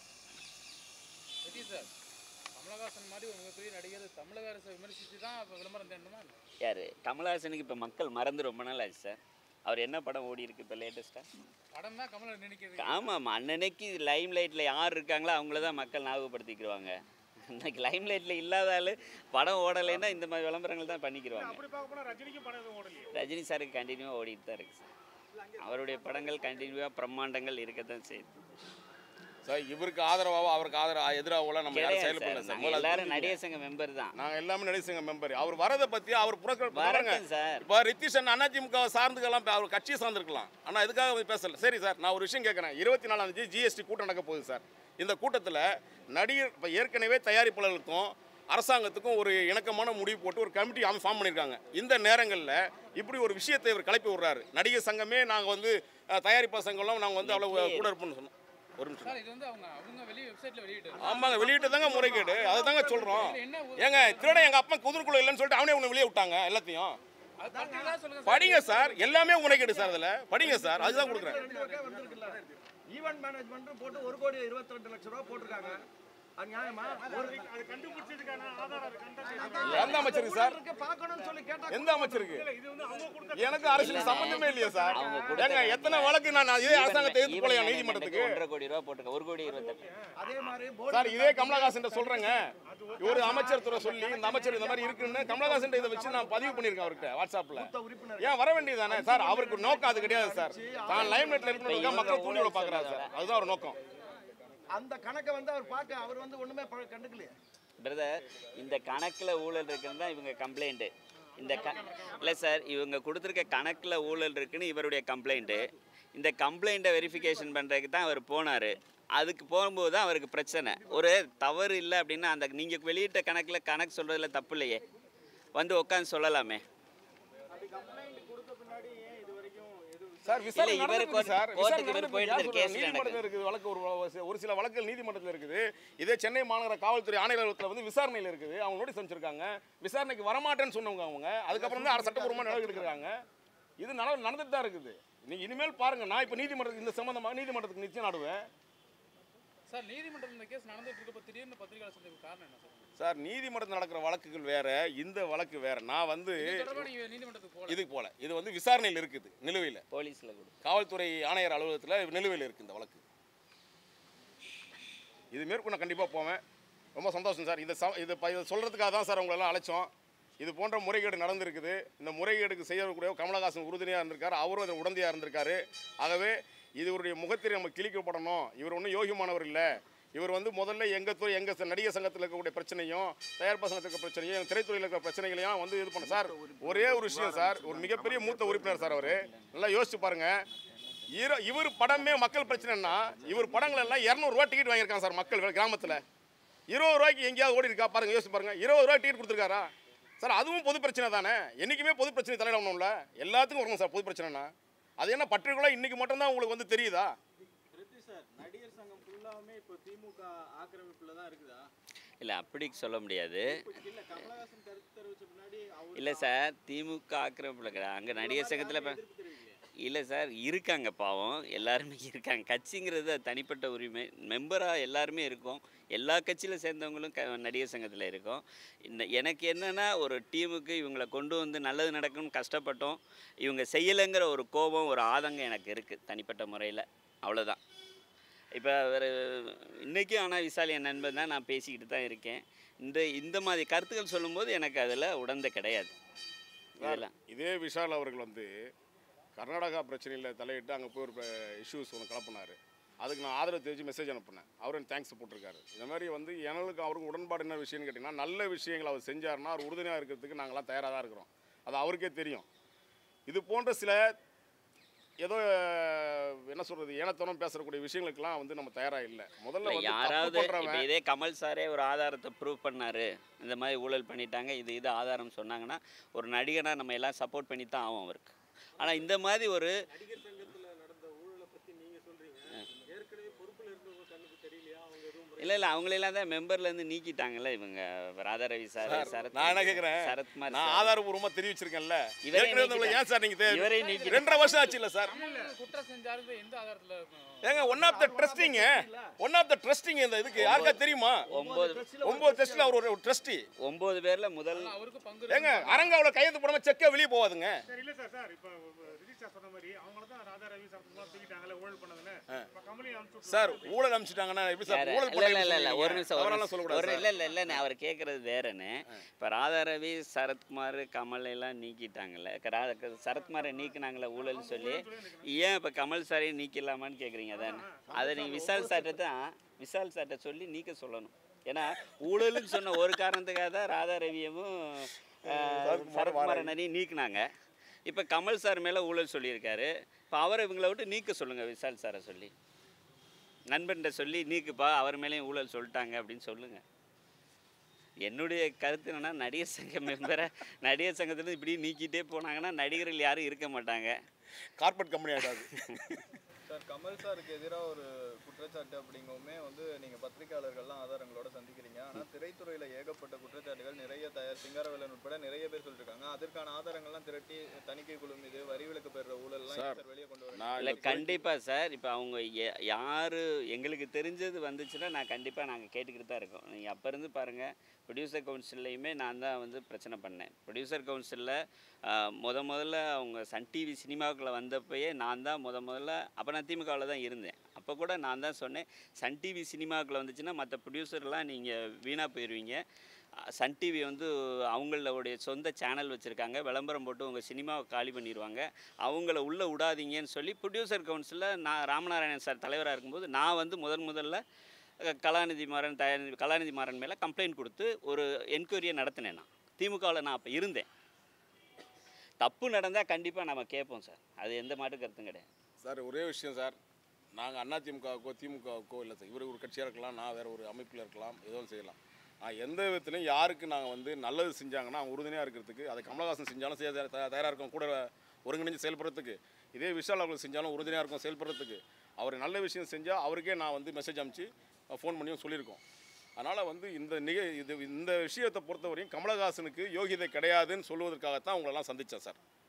சார், கமலஹாசன் மாதிரி ஒரு மிகப்பெரிய நடிகர் தமிழக அரசை விமர்சித்து தான் இப்போ விளம்பரம் தேடணுமா? யார்? கமலஹாசனுக்கு இப்போ மக்கள் மறந்து ரொம்ப நாள் ஆச்சு சார். அவர் என்ன படம் ஓடி இருக்கு இப்போ லேட்டஸ்ட்டாக? படம் தான் கமலை நினைக்கிறது. ஆமாம், அன்னன்னைக்கு லைம் லைட்டில் யார் இருக்காங்களோ அவங்கள தான் மக்கள் ஞாபகப்படுத்திக்கிடுவாங்க. இன்னைக்கு லைம் லைட்டில் இல்லாத ஆள் படம் ஓடலைன்னா இந்த மாதிரி விளம்பரங்கள் தான் பண்ணிக்கிடுவாங்க. அப்படி பார்க்க போனால் ரஜினிக்கும் படம் எதுவும் ஓடலையே. ரஜினி சாருக்கு கண்டினியூவாக ஓடிட்டு தான் இருக்குது சார். அவருடைய படங்கள் கண்டினியூவாக பிரம்மாண்டங்கள் இருக்கத்தான் செய்யுது சார். இவருக்கு ஆதரவாக அவருக்கு ஆதரவு எதிராக நம்ம யாரும் செயல்படல சார். எல்லாரும் நடிகர் சங்க மெம்பர் தான். நாங்கள் எல்லாமே நடிகர் சங்க மெம்பர். அவர் வரதை பற்றி அவர் புறக்கணி சார். இப்போ ரித்திஷன் அதிமுக சார்ந்துக்கலாம், அவர் கட்சியை சார்ந்திருக்கலாம். ஆனால் இதுக்காக பேசல. சரி சார், நான் ஒரு விஷயம் கேட்குறேன். இருபத்தி நாலாம் தேதி ஜிஎஸ்டி கூட்டம் நடக்க போகுது சார். இந்த கூட்டத்தில் நடிகர் இப்போ ஏற்கனவே தயாரிப்பாளர்களுக்கும் அரசாங்கத்துக்கும் ஒரு இணக்கமான முடிவு போட்டு ஒரு கமிட்டி அவங்க ஃபார்ம் பண்ணியிருக்காங்க. இந்த நேரங்களில் இப்படி ஒரு விஷயத்தை இவர் கிளப்பி விடுறாரு. நடிகர் சங்கமே நாங்கள் வந்து தயாரிப்பாளர் சங்கம்லாம் நாங்கள் வந்து அவ்வளோ கூட இருப்போம்னு சொன்னோம். ஒரு நிமிஷம். சார், இது வந்து அவங்க அவங்க வெளிய வெப்சைட்ல வெளியிட்டு. ஆமாங்க, வெளியிட்டு தாங்க முறைகேடு. அதை தாங்க சொல்கிறோம். ஏங்க திருட எங்கள் அப்பா குதிர்குள்ள இல்லைன்னு சொல்லிட்டு அவனே உன்னை வெளியே விட்டாங்க எல்லாத்தையும். படிங்க சார், எல்லாமே முறைகேடு சார். அதில் படிங்க சார், அதுதான் கொடுக்குறேன். ஈவென்ட் மேனேஜ்மெண்ட் போட்டு ஒரு கோடி இருபத்தி ரெண்டு லட்சம் ரூபா போட்டிருக்காங்க. அது நியாயமா? அது கண்டுபிடிச்சதுக்கான ஆதாரம் அது கண்டது. எந்த அமைச்சருக்கு சார்? பார்க்கணும்னு சொல்லி கேட்டா எந்த அமைச்சருக்கு? இது வந்து அவங்க கொடுத்த எனக்கு அரசியல் சம்பந்தமே இல்லையா சார்? ஏங்க எத்தனை வழக்கு நான் இதே அரசாங்கத்தை எதிர்த்து போலையா நீதிமன்றத்துக்கு? ஒன்றரை கோடி ரூபா போட்டுக்க, ஒரு கோடி இருபத்தெட்டு. அதே மாதிரி சார் இதே கமலஹாசன் சொல்றேங்க. ஒரு அமைச்சர் துறை சொல்லி இந்த அமைச்சர் இந்த மாதிரி இருக்குன்னு கமலஹாசன் இதை வச்சு நான் பதிவு பண்ணியிருக்கேன் அவர்கிட்ட வாட்ஸ்அப்ல. ஏன் வர வேண்டியதானே சார்? அவருக்கு நோக்கம் அது கிடையாது சார். தான் லைம் லைட்ல இருக்கணும், மக்கள் தூண்டி விட பாக்குறாரு சார். அதுதான் அவர் நோக்கம். அந்த கணக்கை வந்து அவர் பார்க்க அவர் வந்து ஒண்ணுமே கண்டுக்கலையே. பிரதர், இந்த கணக்கில் ஊழல் இருக்குன்னு தான் இவங்க கம்ப்ளைண்ட்டு. இந்த க இல்லை சார், இவங்க கொடுத்துருக்க கணக்கில் ஊழல் இருக்குன்னு இவருடைய கம்ப்ளைண்ட்டு. இந்த கம்ப்ளைண்ட்டை வெரிஃபிகேஷன் பண்ணுறதுக்கு தான் அவர் போனார். அதுக்கு போகும்போது தான் அவருக்கு பிரச்சனை. ஒரு தவறு இல்லை அப்படின்னா அந்த நீங்கள் வெளியிட்ட கணக்கில் கணக்கு சொல்கிறதுல தப்பு இல்லையே, வந்து உட்காந்து சொல்லலாமே சார். விசாரணை நடக்குது சார். கோர்ட்டுக்கு இவர் போயிட்டு கேஸ் நீதிமன்றத்தில் இருக்குது வழக்கு. ஒரு ஒரு சில வழக்குகள் நீதிமன்றத்தில் இருக்குது. இதே சென்னை மாநகர காவல்துறை ஆணையரகத்தில் வந்து விசாரணையில் இருக்குது. அவங்க நோட்டீஸ் அனுப்பிச்சிருக்காங்க. விசாரணைக்கு வரமாட்டேன்னு சொன்னவங்க அவங்க. அதுக்கப்புறம் தான் சட்டப்பூர்வமாக நடவடிக்கை எடுக்கிறாங்க. இது நட நடந்துட்டு தான் இருக்குது. நீங்கள் இனிமேல் பாருங்க. நான் இப்போ நீதிமன்றத்துக்கு இந்த சம்பந்தமாக நீதிமன்றத்துக்கு நிச்சயம் நாடுவேன் சார். நீதிமன்றத்தில் இந்த கேஸ் நடந்துட்டு இருக்கப்ப திடீர்னு பத்திரிகையாளர் சந்திப்பு காரணம் என்ன சார்? சார், நீதிமன்றத்தில் நடக்கிற வழக்குகள் வேற, இந்த வழக்கு வேற. நான் வந்து இதுக்கு போல இது வந்து விசாரணையில் இருக்குது, நிலுவையில் போலீஸில் கூட காவல்துறை ஆணையர் அலுவலகத்தில் நிலுவையில் இருக்குது இந்த வழக்கு. இது மேற்கொண்டு நான் கண்டிப்பாக போவேன். ரொம்ப சந்தோஷம் சார். இதை இது இதை சொல்கிறதுக்காக தான் சார் உங்களெல்லாம் அழைச்சோம். இது போன்ற முறைகேடு நடந்திருக்குது. இந்த முறைகேடுக்கு செய்யக்கூடிய கமலஹாசன் உறுதுணையாக இருந்திருக்காரு, அவரும் அதில் உடந்தையாக இருந்திருக்காரு. ஆகவே இதுவருடைய முகத்திரை நம்ம கிழிக்கப்படணும். இவர் ஒன்றும் யோகியமானவர் இல்லை. இவர் வந்து முதல்ல எங்கள் துறை எங்கள் நடிகர் சங்கத்தில் இருக்கக்கூடிய பிரச்சனையும் தயாரிப்பு சங்கத்தில் இருக்கிற பிரச்சனையும் திரைத்துறையில் இருக்கிற பிரச்சனைகளையும் வந்து இது பண்ண சார். ஒரே ஒரு விஷயம் சார், ஒரு மிகப்பெரிய மூத்த உறுப்பினர் சார். அவர் நல்லா யோசிச்சு பாருங்கள். இரு இவர் படமே மக்கள் பிரச்சனைன்னா இவர் படங்கள் எல்லாம் இரநூறுவா டிக்கெட் வாங்கியிருக்காங்க சார். மக்கள் கிராமத்தில் இருபது ரூபாய்க்கு எங்கேயாவது ஓடி இருக்கா பாருங்கள், யோசிச்சு பாருங்கள். இருபது ரூபாய் டிக்கெட் கொடுத்துருக்காரா சார்? அதுவும் பொது பிரச்சனை தானே. என்றைக்குமே பொது பிரச்சனை தலையிடணும்ல, எல்லாத்துக்கும் வரணும் சார் பொது பிரச்சனைனா. அது என்ன பர்டிகுலராக இன்றைக்கி மட்டும்தான் உங்களுக்கு வந்து தெரியுதா? நடிகர் சங்கம் ஃபுல்லாமே இப்போ திமுக ஆக்கிரமிப்புல தான் இருக்குதா? இல்லை, அப்படி சொல்ல முடியாது. இல்ல, கமலஹாசன் கருத்து தெரிவிச்ச முன்னாடி இல்லை சார், திமுக ஆக்கிரமிப்பில் இருக்கிறாங்க. அங்கே நடிகர் சங்கத்தில் இப்போ இல்லை சார், இருக்காங்க பாவம், எல்லாருமே இருக்காங்க. கட்சிங்கிறது தனிப்பட்ட உரிமை. மெம்பராக எல்லாருமே இருக்கும். எல்லா கட்சியில் சேர்ந்தவங்களும் க நடிகர் சங்கத்தில் இருக்கும். இந்த எனக்கு என்னென்னா, ஒரு டீமுக்கு இவங்களை கொண்டு வந்து நல்லது நடக்கணும்னு கஷ்டப்பட்டோம். இவங்க செய்யலைங்கிற ஒரு கோபம், ஒரு ஆதங்கம் எனக்கு இருக்குது தனிப்பட்ட முறையில். அவ்வளோதான். இப்போ ஒரு இன்றைக்கும் ஆனால் விசால் என் நண்பன் தான், நான் பேசிக்கிட்டு தான் இருக்கேன். இந்த இந்த மாதிரி கருத்துக்கள் சொல்லும்போது எனக்கு அதில் உடந்த கிடையாது. இதெல்லாம் இதே விஷால் அவர்கள் வந்து கர்நாடகா பிரச்சனையில் தலையிட்டு அங்கே போய் ஒரு இஷ்யூஸ் ஒன்று கிளப்பினார். அதுக்கு நான் ஆதரவு தெரிவித்து மெசேஜ் அனுப்பினேன். அவரும் தேங்க்ஸ் போட்டிருக்காரு. இந்த மாதிரி வந்து எனக்கு அவருக்கு உடன்பாடு என்ன விஷயம்னு கேட்டிங்கன்னா, நல்ல விஷயங்களை அவர் செஞ்சார்னா அவர் உறுதுணையாக இருக்கிறதுக்கு நாங்களாம் தயாராக தான் இருக்கிறோம். அது அவருக்கே தெரியும். இது போன்ற சில ஏதோ என்ன என்ன சொல்கிறது, ஏனத்தனம் பேசக்கூடிய விஷயங்களுக்கெல்லாம் வந்து நம்ம தயாராக இல்லை. முதல்ல இல்ல, வந்து யாராவது தப்பு இப்போ பண்ணுறவன் இதே கமல் சாரே ஒரு ஆதாரத்தை ப்ரூவ் பண்ணாரு, இந்த மாதிரி ஊழல் பண்ணிட்டாங்க, இது இது ஆதாரம் சொன்னாங்கன்னா ஒரு நடிகனா நம்ம எல்லாம் சப்போர்ட் பண்ணி தான் ஆகும் அவருக்கு. ஆனால் இந்த மாதிரி ஒரு நடிகர் சங்கத்தில் நடந்த ஊழலை பற்றி நீங்கள் சொல்கிறீங்க, ஏற்கனவே பொறுப்பில் இருந்தவங்க கண்ணுக்கு தெரியலையா? அவங்க எதுவும் இல்லை இல்லை அவங்களெல்லாம் தான் மெம்பர்லேருந்து நீக்கிட்டாங்கல்ல இவங்க. ராதா ரவி சார், சரத் நான் என்ன கேட்குறேன், சரத்குமார் நான் சார், ஆதாரபூர்வமாக தெரிவிச்சிருக்கேன்ல. இவரே ஏற்கனவே இருந்தவங்களை ஏன் சார் நீங்கள் இவரே நீக்கி ரெண்டரை வருஷம் ஆச்சு இல்லை சார்? குற்றம் செஞ்சாரு எந்த ஆதாரத்தில் இருக்கணும்? ஏங்க one of the trusting, one of the trusting இந்த இதுக்கு யாருக்கா தெரியுமா? ஒம்பது ஒன்பது ட்ரஸ்டில் அவர் ஒரு ட்ரஸ்டி. ஒம்பது பேரில் முதல் அவருக்கு பங்கு ஏங்க அரங்காவில் கையெழுத்து போடாமல் செக்கே வெளியே போகாதுங்க. சரி இல்லை சார். சார் இப்போ ரிஜிஸ்டா சொன்ன மாதிரி அவங்கள தான் ராதா ரவி சரத்குமார் தூக்கிட்டாங்களே ஊழல் பண்ணதுன்னு. இப்போ கமலையும் அனுப்பிச்சு சார் ஊழல் அனுப்பிச்சிட்டாங்கன்னா எப்படி சார் வேற- ஊழல் இல்ல இல்ல இல்ல இல்ல பண்ண ஒரு நிமிஷம் ஒரு அவரெல்லாம் நிமிஷம். சொல்லக்கூடாது ஒரு சார். இல்ல இல்ல இல்ல அவர் கேட்கறது வேறன்னு. இப்போ ராதா ரவி, சரத்குமார், கமல் எல்லாம் நீக்கிட்டாங்கல்ல. க- ரா- க- சரத்குமாரை நீக்கினாங்களே ஊழல்னு சொல்லி, ஏன் இப்போ கமல் சாரையும் நீக்கிடலாமான்னு கேட்குறீங்க தானே? அதை நீங்கள் விஷால் சார்ட்ட தான் விஷால் சார்ட்ட சொல்லி நீக்க சொல்லணும். ஏன்னா ஊழல்னு சொன்ன ஒரு காரணத்துக்காக தான் ராதா ரவியவும் சரத்குமாரனையும் நீக்கினாங்க. இப்போ கமல் சார் மேலே ஊழல் சொல்லியிருக்காரு. இப்போ அவரை இவங்களை விட்டு நீக்க சொல்லுங்கள், விஷால் சாரை சொல்லி, நண்பன்கிட்ட சொல்லி நீக்குப்பா, அவர் மேலேயும் ஊழல் சொல்லிட்டாங்க அப்படின்னு சொல்லுங்கள். என்னுடைய கருத்து என்னென்னா, நடிகர் சங்க மெம்பரை நடிகர் சங்கத்துலேருந்து இப்படி நீக்கிட்டே போனாங்கன்னா நடிகர்கள் யாரும் இருக்க மாட்டாங்க, கார்பரேட் கம்பெனி ஆகிடாது. சார் கமல் சாருக்கு எதிராக ஒரு குற்றச்சாட்டு அப்படிங்கவுமே வந்து நீங்கள் பத்திரிகையாளர்கள்லாம் ஆதாரங்களோட சந்திக்கிறீங்க. ஆனால் திரைத்துறையில் ஏகப்பட்ட குற்றச்சாட்டுகள் நிறைய தயார் சிங்காரவேலன் உட்பட நிறைய பேர் சொல்லியிருக்காங்க. அதற்கான ஆதாரங்கள்லாம் திரட்டி தணிக்கை குழு மீது வரி விலக்கு பெறுற ஊழல்லாம் சார், சார் வெளியே கொண்டு வரேன். நான் இல்லை இந்த கண்டிப்பாக சார். இப்போ அவங்க ய- யாரு எங்களுக்கு தெரிஞ்சது வந்துச்சுன்னா நான் கண்டிப்பாக நாங்கள் கேட்டுக்கிட்டு தான் இருக்கோம். நீங்கள் அப்போ இருந்து பாருங்கள், ப்ரொடியூசர் கவுன்சில்லையுமே நான் தான் வந்து பிரச்சனை பண்ணேன். ப்ரொடியூசர் கவுன்சிலில் முத முதல்ல அவங்க சன் டிவி சினிமாவுக்குள்ளே வந்தப்போயே நான் தான் முத முதல்ல, அப்போ நான் திமுகவில் தான் இருந்தேன், அப்போ கூட நான் தான் சொன்னேன், சன் டிவி சினிமாவுக்குள்ளே வந்துச்சுன்னா மற்ற ப்ரொடியூசர்லாம் நீங்கள் வீணாக போயிடுவீங்க. சன் டிவி வந்து அவங்களுடைய சொந்த சேனல் வச்சுருக்காங்க, விளம்பரம் போட்டு உங்கள் சினிமாவை காலி பண்ணிடுவாங்க, அவங்கள உள்ளே விடாதீங்கன்னு சொல்லி ப்ரொடியூசர் கவுன்சிலில் நான் ராமநாராயணன் சார் தலைவராக இருக்கும்போது நான் வந்து முதன் முதல்ல அஹ், கலாநிதி மாறன் தயாநிதி கலாநிதி மாறன் மேலே கம்ப்ளைண்ட் கொடுத்து ஒரு என்கொயரியை நடத்தினேன். நான் திமுகவில் நான் அப்போ இருந்தேன். தப்பு நடந்தால் கண்டிப்பாக நம்ம கேட்போம் சார், அது எந்த மாட்டு கருத்தும் கிடையாது. சார் ஒரே விஷயம் சார், நாங்கள் அண்ணா திமுகவுக்கோ திமுகவுக்கோ இல்லை சார், இவர் ஒரு கட்சியாக இருக்கலாம், நான் வேறு ஒரு அமைப்பில் இருக்கலாம், எதுவும் செய்யலாம். நான் எந்த விதத்துலையும் யாருக்கு நாங்கள் வந்து நல்லது செஞ்சாங்கன்னா அவங்க உறுதுணையாக இருக்கிறதுக்கு, அதை கமலஹாசன் செஞ்சாலும் செய்ய தயாராக இருக்கும், கூட ஒருங்கிணைஞ்சு செயல்படுறதுக்கு. இதே விஷால் அவர்கள் செஞ்சாலும் உறுதுணையாக இருக்கும் செயல்படுறதுக்கு. அவர் நல்ல விஷயம் செஞ்சால் அவருக்கே நான் வந்து மெசேஜ் அனுப்பிச்சு ஃபோன் பண்ணியும் சொல்லியிருக்கோம். அதனால் வந்து இந்த நிக இது இந்த விஷயத்தை பொறுத்தவரையும் கமலஹாசனுக்கு யோகிதை கிடையாதுன்னு சொல்லுவதற்காகத்தான் உங்களெல்லாம் சந்தித்தேன் சார்.